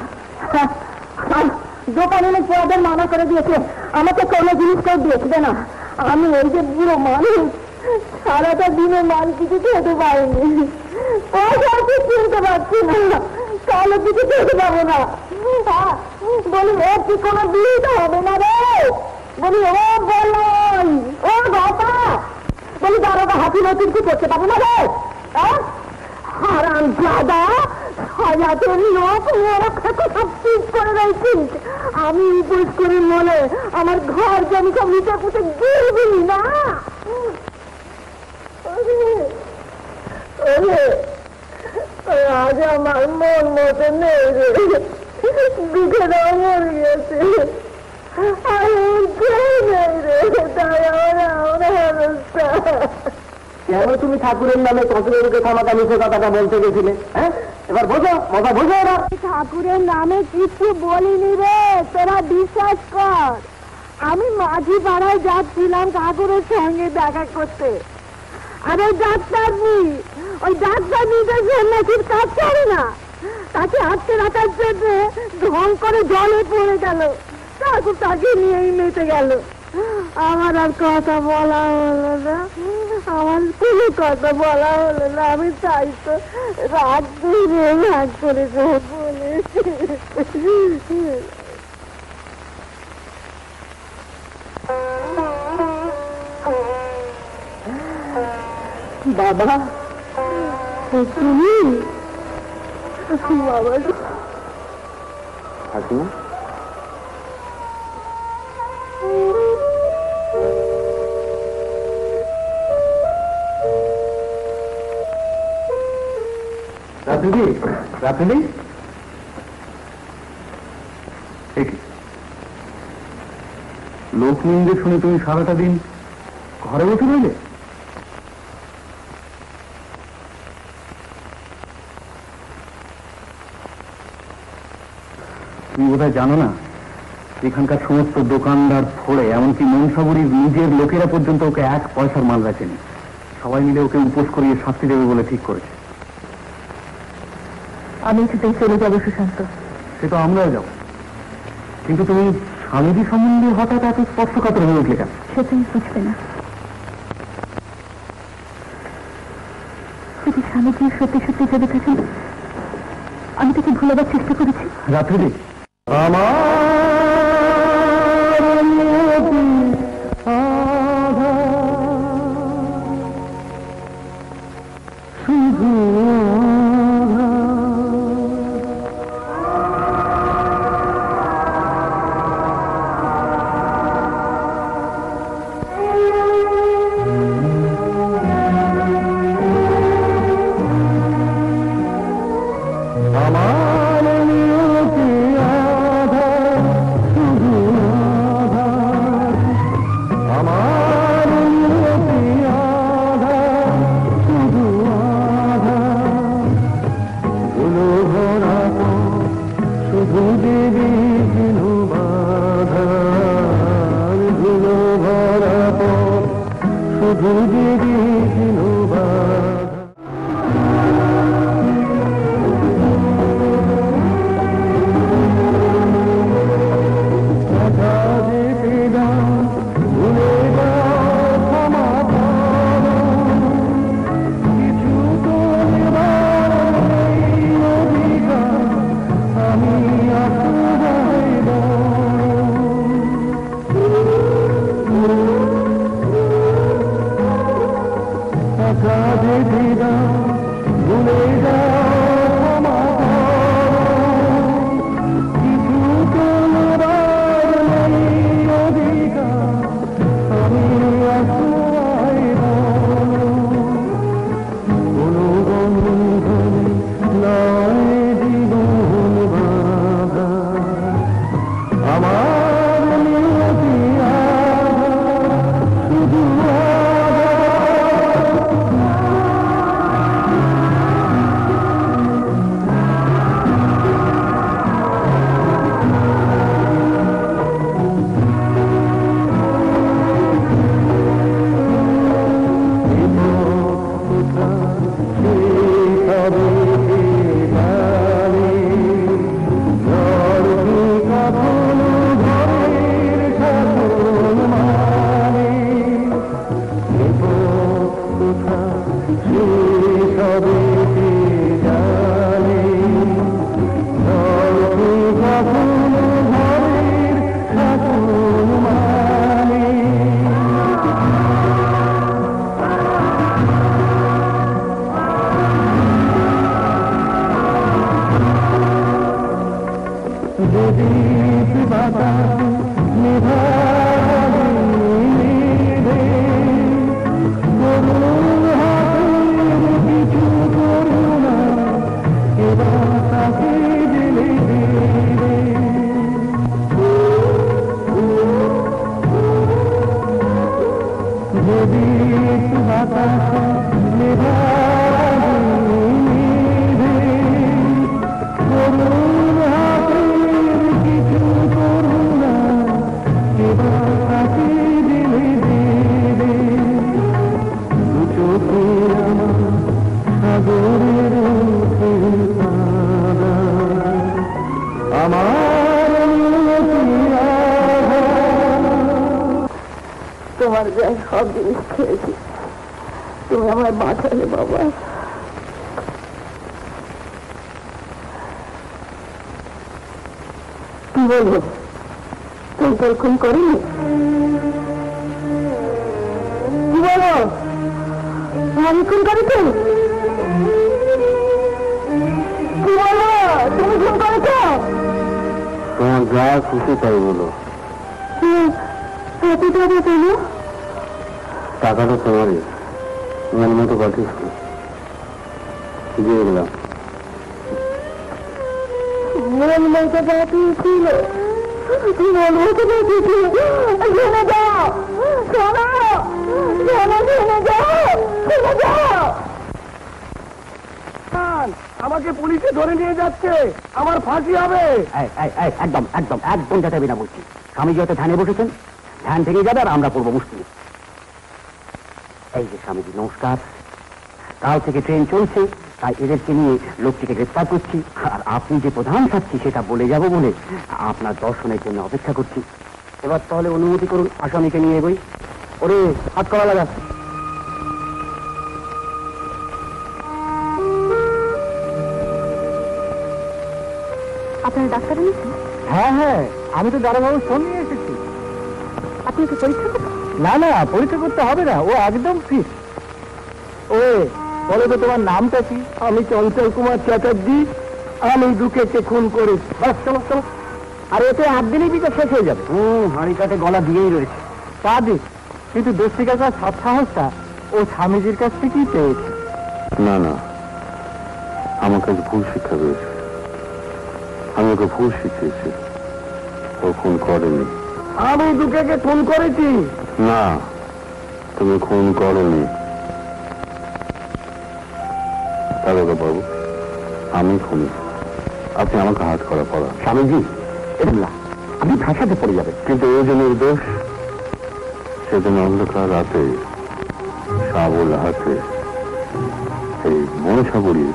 দোকানে পোয়াদের মানা করে দিয়েছে, আমাকে কোনো জিনিস কেউ দেখবে না। আমি ওই যে বুড়ো মানুষ, সারাটা দিনে মাল কিছু খেতে পারিনি, পয়সা কিনতে পারছি না, কালো কিছু খেতে পাবো না। বলি ও কি কোনো বিয়েটা হবে না রে? বলি ও বলই ও বাবা, বলি দারোগা হাতি নতুন কি করতে পারবো না রে? হারাম দাদা, হাজারের লোক ওরা খেতে সব ঠিক করে রয়েছিস, আমি উপোস করে মনে আমার ঘর জমি সব নিচে পুঁতে গিরবি না। আজ আমার মন মতো নেই রে, দুঃখে দাও মরে গেছে, কেন তুমি ঠাকুরের নামে কচুরকে থামাটা মিশে কথাটা বলতে গেছিলে? হ্যাঁ, এবার বোঝো, মজা বোঝো। এরা ঠাকুরের নামে কিছু বলিনি রে, তোরা বিশ্বাস কর। আমি মাঝি পাড়ায় যাচ্ছিলাম ঠাকুরের সঙ্গে দেখা করতে, আর ওই ডাক্তার নি ওই ডাক্তার নিতে সন্ন্যাসীর কাজ করে না, তাকে আটকে রাখার জন্য ঢং করে জলে পড়ে গেল, ঠাকুর তাকে নিয়েই মেতে গেল। আমার আর কথা বলা হলো না, আমার কোনো কথা বলা হলো না। আমি তাই তো রাগ করে রাগ করে বলে বাবা তুমি বাবা হাসিমা, রাত্রি রাত্রি লোক নিন্দে শুনে তুমি সারাটা দিন ঘরে বসে রইলে? তুমি বোধহয় জানো না, এখানকার সমস্ত দোকানদার ফোড়ে, এমনকি মনসাবুরির নিজের লোকেরা পর্যন্ত ওকে এক পয়সার মাল রাখেনি। সবাই মিলে ওকে উপোস করিয়ে শাস্তি দেবে বলে ঠিক করেছে। আমি সেটাই চলে যাবো সুশান্ত। সে তো আমরাও যাবো, কিন্তু তুমি স্বামীজি সম্বন্ধে হঠাৎ এত স্পর্শকাতর হয়ে উঠলে কেন? সে তুমি বুঝবে না। যদি স্বামীজি সত্যি সত্যি ভেবে থাকেন আমি তাকে ভুলাবার চেষ্টা করেছি। রাত্রি আমার শুধু ছোটবেলায় সব জিনিস খেয়েছি, তুমি আমায় বাঁচালে বাবা। কি বলবো, তুই তোর খুন করিনি? কি বলো, আমি খুন করেছি? কি বলো, তুমি খুন করেছ? তোমার যা খুশি তাই বলো। এত টাকা কেন? টাকাটা তোমারই, মন মতো পাঠিয়েছ, দিয়ে গেলাম। মন মতো পাঠিয়েছিল, মন মতো পাঠিয়েছিল। শুনে যাও, শোনো, শোনো, শুনে যাও, শুনে যাও। আমাকে পুলিশে ধরে নিয়ে যাচ্ছে, আমার ফাঁসি হবে। একদম একদম একদম যাতে বিনা বলছি। স্বামীজি হয়তো ধ্যানে বসেছেন, ধ্যান থেকে যাবে আর আমরা পড়বো মুশকিল। এই যে স্বামীজি নমস্কার, কাল থেকে ট্রেন চলছে, তাই এদেরকে নিয়ে লোকটিকে গ্রেফতার করছি। আর আপনি যে প্রধান সাক্ষী সেটা বলে যাব বলে আপনার দর্শনের জন্য অপেক্ষা করছি। এবার তাহলে অনুমতি করুন আসামিকে নিয়ে এগোই। ওরে হাত করা লাগা। আপনার ডাক্তার এনেছেন? হ্যাঁ হ্যাঁ, আমি তো দারোগাবুর ফোন নিয়ে এসেছি। আপনি ওকে পরীক্ষা করবেন? না না, পরীক্ষা করতে হবে না, ও একদম ফিট। ও বলো তো তোমার নামটা কি? আমি চঞ্চল কুমার চ্যাটার্জি, আমি দুকেকে খুন করেছি। বাস চলো চলো, আর এতে আট দিনই বিচার শেষ হয়ে যাবে। হুম, হাঁড়ি কাটে গলা দিয়েই রয়েছে। তা দিক, কিন্তু দোষিকার সৎ সাহসটা ও স্বামীজির কাছ থেকেই পেয়েছে। না না, আমার কাছে ভুল শিক্ষা পেয়েছে, আমি ওকে ভুল শিখিয়েছি। ও খুন করেনি। আমি দুকেকে খুন করেছি। না, তুমি খুন করনি দারোগা বাবু, আমি খুনি। আপনি আমাকে হাত করা পড়া। স্বামীজি না, আপনি ভাষাতে পড়ে যাবে। কিন্তু ও যে নির্দোষ, সেদিন অন্ধকার রাতে সাবল হাতে এই মনসা বুড়ি।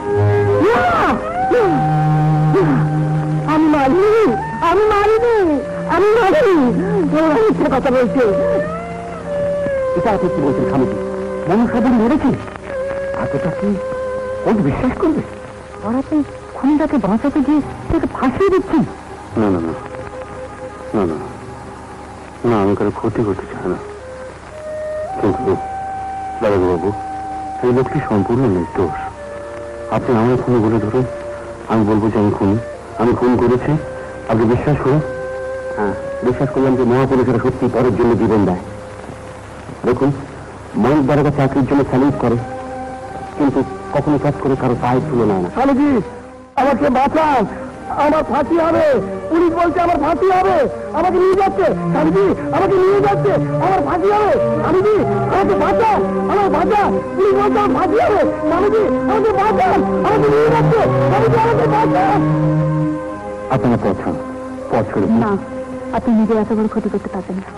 আমি মারিনি, আমি মারিনি, আমি মারিনি। মিথ্যে কথা বলছে। এটা আপনি কি বলছেন স্বামীজি? মনসা বুড়ি মেরেছে? এতটা কি ও বিশ্বাস করবে? আর আপনি খুনিটাকে বাঁচাতে গিয়ে তাকে ফাঁসিয়ে দিচ্ছেন? না না না না না না, আমি কারো ক্ষতি করতে চাই না। কিন্তু দারোগা বাবু, এই লোকটি সম্পূর্ণ নির্দোষ। আপনি আমার খুনি বলে ধরুন, আমি বলবো যে আমি খুনি, আমি খুন করেছি। আপনি বিশ্বাস করুন। হ্যাঁ, বিশ্বাস করলাম যে মহাপুরুষেরা সত্যি পরের জন্য জীবন দেয়। দেখুন, মালিক দারোগা চাকরির জন্য স্যালুট করে, কিন্তু কখনো কাজ করে কারো পায়ে তুলে নেয় না। স্বামীজি আমাকে বাঁচান, আমার ফাঁসি হবে। পুলিশ বলছে আমার ফাঁসি হবে, আমাকে নিয়ে যাচ্ছে। স্বামীজি আমাকে নিয়ে যাচ্ছে, আমার ফাঁসি হবে। স্বামীজি আমাকে বাঁচান, আমার বাঁচান। পুলিশ বলছে আমার ফাঁসি হবে। স্বামীজি আমাকে বাঁচান, আমাকে নিয়ে যাচ্ছে। স্বামীজি আমাকে বাঁচান। আপনারা পথ ছাড়ুন, পথ ছেড়ে দিন। না, আপনি নিজের এত বড় ক্ষতি করতে পারবেন না।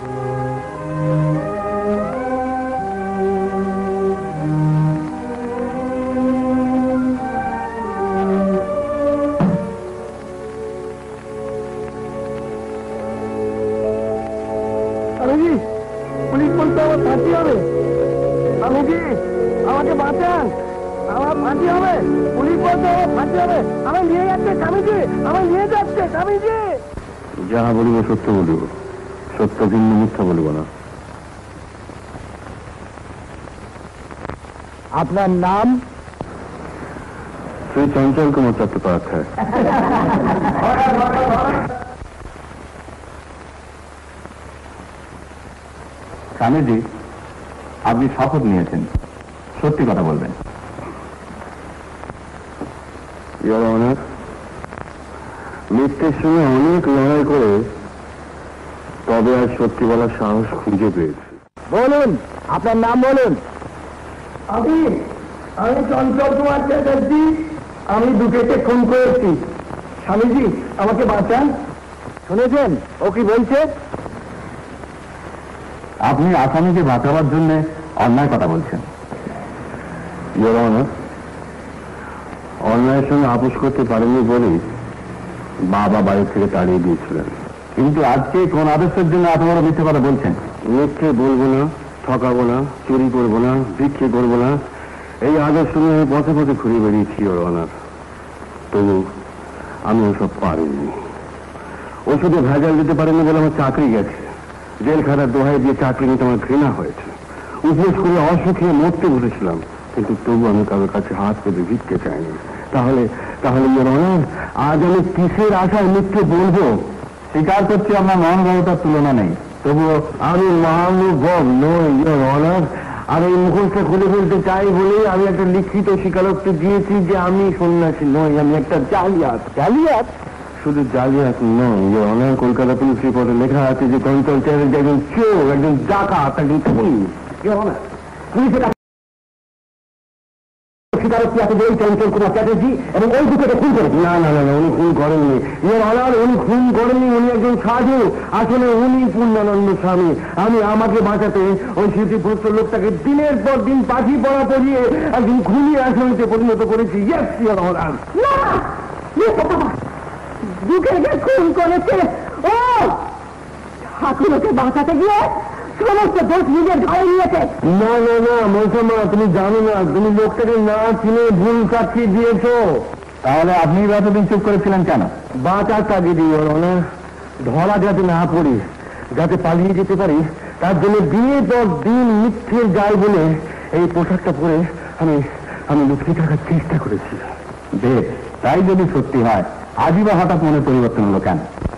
স্বামীজি পুলিশ বলছে আমার ফাঁসি হবে। স্বামীজি আমাকে বাঁচান, আমার ফাঁসি হবে। পুলিশ বলছে আমার ফাঁসি হবে, আমার নিয়ে যাচ্ছে। স্বামীজি আমার নিয়ে যাচ্ছে। স্বামীজি যাহা বলিব সত্য বলিব, সত্য ভিন্ন মিথ্যা বলিব না। আপনার নাম? শ্রী চঞ্চল কুমার চট্টোপাধ্যায়। স্বামীজি, আপনি শপথ নিয়েছেন, সত্যি কথা বলবেন? মিথ্যের সঙ্গে অনেক লড়াই করে তবে আর সত্যি বলার সাহস খুঁজে পেয়েছি। বলুন, আপনার নাম বলুন। আমি আমি চঞ্চল কুমার চ্যাটার্জি, আমি দুকেকে খুন করেছি। স্বামীজি আমাকে বাঁচান। শুনেছেন ও কি বলছে? আপনি আসামিকে বাঁচাবার জন্য অন্যায় কথা বলছেন। অন্যায়ের সঙ্গে আপোষ করতে পারেননি বলেই বাবা বাড়ি থেকে তাড়িয়ে দিয়েছিলেন। কিন্তু আজকে কোন আদেশের জন্য এত বড় মিথ্যে কথা বলছেন? মিথ্যে বলবো না, ঠকাবো না, চুরি করবো না, ভিক্ষে করবো না, এই আদর্শ নিয়ে আমি পথে পথে ঘুরে বেরিয়েছি ওর অনার। তবু আমি ওসব পারিনি। ওষুধে ভেজাল দিতে পারিনি বলে আমার চাকরি গেছে। জেলখানার দোহাই দিয়ে চাকরি নিতে আমার ঘৃণা হয়েছে। উপোস করে অসুখে মরতে বসেছিলাম, কিন্তু তবু আমি কারোর কাছে হাত পেতে ভিক্ষে চাইনি। তাহলে তাহলে ইওর অনার, আজ আমি কিসের আশায় মিথ্যে বলবো? স্বীকার করছি আমার মহানুভবতার তুলনা নেই, তবুও আমি মহানুভব নই ইওর অনার। আর এই মুখোশটা খুলে ফেলতে চাই বলে আমি একটা লিখিত স্বীকারোক্তি দিয়েছি যে আমি সন্ন্যাসী নই, আমি একটা জালিয়াত। জালিয়াত? শুধু জালিয়াত নয় ইওর অনার, কলকাতা পুলিশ রিপোর্টে লেখা আছে যে কন্ট্রোল চ্যাটার্জি একজন চোর, একজন ডাকাত, একজন খুনি। ইওর অনার, পুলিশের স্বীকারোক্তি আছে যে এই চঞ্চল কুমার চ্যাটার্জি এবং ওই দুটোকে খুন করেছে। না না না না, উনি খুন করেননি ইওর অনার, উনি খুন করেননি। উনি একজন সাধু, আসলে উনি পূর্ণানন্দ স্বামী। আমি আমাকে বাঁচাতে ওই স্মৃতিভ্রষ্ট লোকটাকে দিনের পর দিন পাখি পড়া পড়িয়ে একজন খুনি আসামিতে পরিণত করেছি। Yes your honour. দুঃখে খুন করেছে ও, ঠাকুরকে বাঁচাতে গিয়ে সমস্ত দোষ নিজের ঘরে নিয়েছে। না না না মৌসুমা, তুমি জানো না, তুমি লোকটাকে না চিনে ভুল সাক্ষী দিয়েছ। তাহলে আপনি এতদিন চুপ করেছিলেন কেন? বাঁচার তাগিদে ইওর অনার, ধরা যাতে না পড়ি, যাতে পালিয়ে যেতে পারি, তার জন্য দিনের পর দিন মিথ্যের যায় বলে এই পোশাকটা পরে আমি আমি লুকিয়ে থাকার চেষ্টা করেছি। বেশ, তাই যদি সত্যি হয়, আজই বা হঠাৎ মনে পরিবর্তন হলো কেন?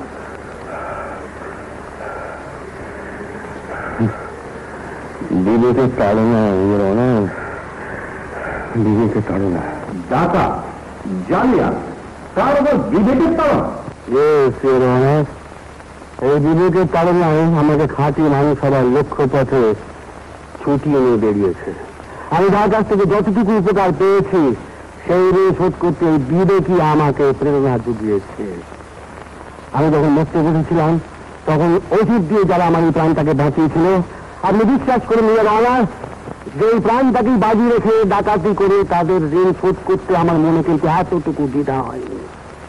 বিবেকের তাড়না ইওর অনার, বিবেকের তাড়না। ডাকা, জালিয়া, তার উপর বিবেকের তাড়না? ইয়েস ইওর অনার, এই বিবেকের তাড়নায় আমাকে খাঁটি মানুষ সবার লক্ষ্য পথে ছুটিয়ে নিয়ে বেরিয়েছে। আমি তার কাছ থেকে যতটুকু উপকার পেয়েছি সেই ঋণ শোধ করতে এই বিবেকই আমাকে প্রেরণা জুগিয়েছে। আমি যখন মরতে বসেছিলাম তখন ওষুধ দিয়ে যারা আমার এই প্রাণটাকে বাঁচিয়েছিল, আপনি বিশ্বাস করে ইওর অনার, যে এই প্রাণটাকে বাজি রেখে ডাকাতি করে তাদের ঋণ শোধ করতে আমার মনে কিন্তু এতটুকু দ্বিধা হয়নি।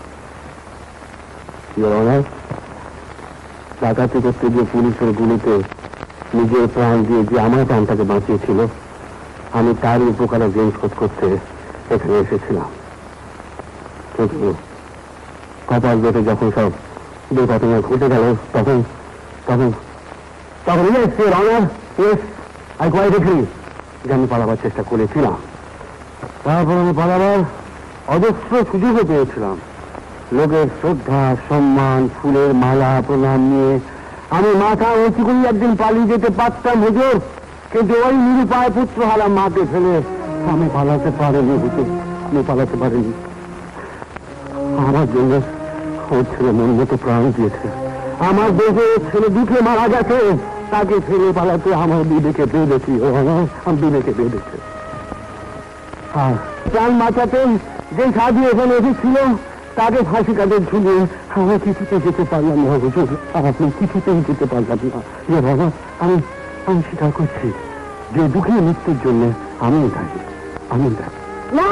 ইওর অনার, ডাকাতি করতে গিয়ে পুলিশের গুলিতে নিজের প্রাণ দিয়ে যে আমার প্রাণটাকে বাঁচিয়েছিল, আমি তারই উপকারে ঋণ শোধ করতে এখানে এসেছিলাম। কিন্তু কপাল বেটে যখন সব দুর্ঘটনা ঘটে গেল, তখন তখন তখন yes your honour, yes I quite agree যে আমি পালাবার চেষ্টা করেছিলাম। তারপর আমি পালাবার অজস্র সুযোগও পেয়েছিলাম। লোকের শ্রদ্ধা, সম্মান, ফুলের মালা, প্রণাম নিয়ে আমি মাথা উঁচু করে একদিন পালিয়ে যেতে পারতাম হুজুর, কিন্তু ওই নিরুপায় পুত্র হারা মাকে ফেলে আমি পালাতে পারিনি হুজুর, আমি পালাতে পারিনি। আমার জন্য ওর ছেলে মন মতো প্রাণ দিয়েছে, আমার দেশে ছেলে দুঃখে মারা গেছে, তাকে ফেলে পালাতে আমার বিবেকে বেঁধেছি। ও আমার বিবেকে বেঁধেছে। আর প্রাণ বাঁচাতে যে সাধু এখানে এসেছিল তাকে ফাঁসি কাজে ঝুলিয়ে আমি কিছুতে যেতে পারলাম না হুজুর, আপনি কিছুতেই যেতে পারলাম না। এ বাবা, আমি আমি স্বীকার করছি যে দুঃখের মৃত্যুর জন্য আমি দায়ী, আমি দায়ী। না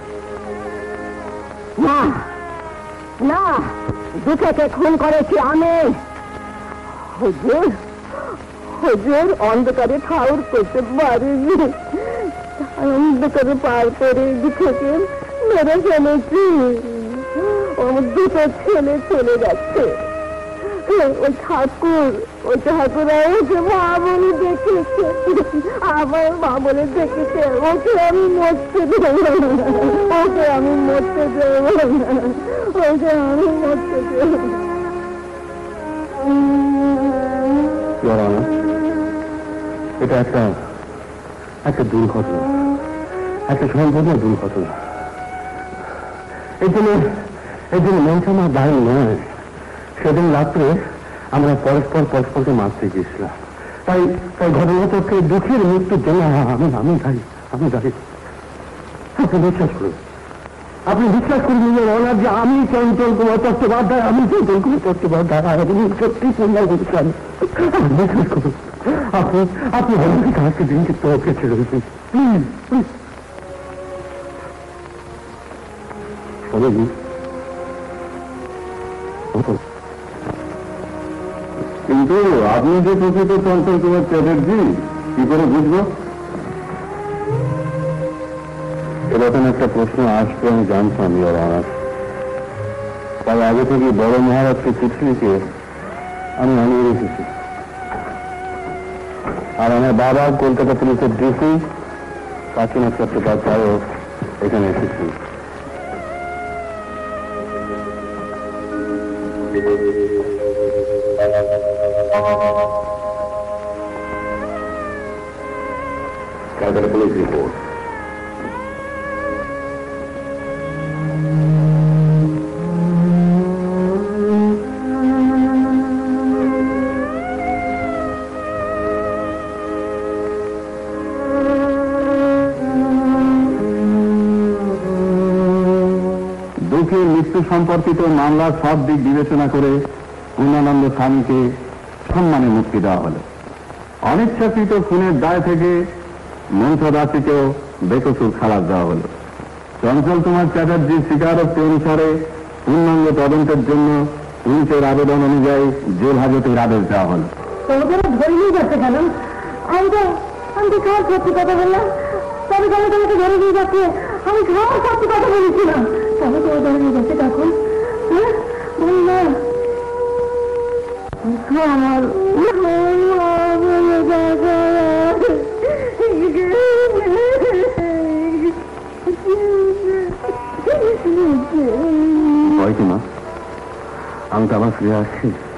না না, দুঃখকে খুন করেছি আমি। হুজুর হুজুর অন্ধকারে ঠাউর করতে পারিনি, অন্ধকারে পার করে দুঃখকে মেরে ফেলেছি। আমার দুটো ছেলে চলে যাচ্ছে, ওই ঠাকুর ওই ঠাকুর ওকে মা বলে দেখেছে, আমার মা বলে দেখেছে, ওকে আমি মরতে দেব না, ওকে আমি মরতে দেব না, ওকে আমি মরতে দেব না। এটা একটা একটা দুর্ঘটনা, একটা সম্পূর্ণ দুর্ঘটনা। এই জন্য এই জন্য মঞ্চ আমার দায়ী নয়। সেদিন রাত্রে আমরা পরস্পর পরস্পরকে মারতে গিয়েছিলাম, তাই তাই ঘটনাচক্রে দুঃখের মৃত্যুর জন্য আমি আমি দায়ী, আমি দায়ী। আপনি বিশ্বাস করুন, আপনি বিশ্বাস করুন ইওর অনার, যে আমি চঞ্চল কুমার চট্টোপাধ্যায়, আমি চঞ্চল কুমার চট্টোপাধ্যায়, আমি সত্যি পূর্ণা বলছিলাম। বিশ্বাস করুন, আপনি আপনি অনেক আজকে দিনকে তোকে ছেড়ে দিচ্ছেন, প্লিজ প্লিজ। কিন্তু আপনি যে প্রকৃত চঞ্চল কুমার চ্যাটার্জি, কি করে বুঝবো? এরকম একটা প্রশ্ন আসবে আমি জানতাম, ইওর অনার। তাই আগে থেকে বড় মহারাজকে চিঠি লিখে আমি আনিয়ে রেখেছি। আর আমার বাবা কলকাতা পুলিশের ডিসি কাশীনাথ চট্টোপাধ্যায়ও এখানে এসেছি। Calcutta police report. দুঃখের মৃত্যু সম্পর্কিত মামলার সব দিক বিবেচনা করে পূর্ণানন্দ স্বামীকে সম্মানে মুক্তি দেওয়া হল। অনিচ্ছাকৃত খুনের দায় থেকে মন্ত্র দাসীকেও বেকসুর খালাস দেওয়া হল। চঞ্চল কুমার চ্যাটার্জির স্বীকারোক্তি অনুসারে পূর্ণাঙ্গ তদন্তের জন্য পুলিশের আবেদন অনুযায়ী জেল হাজতের আদেশ দেওয়া হল। তোমাদের ধরে নিয়ে যাচ্ছে কেন? আমি তো আমি তো খাওয়ার সত্যি কথা বললাম, তবে কেন তোমাকে ধরে নিয়ে যাচ্ছে? আমি খাওয়ার সত্যি কথা বলেছিলাম, তবে তোমার ধরে নিয়ে যাচ্ছে তখন? হ্যাঁ বল না। আমার ভয় কি মা? আমি তো আবার ফিরে আসছি।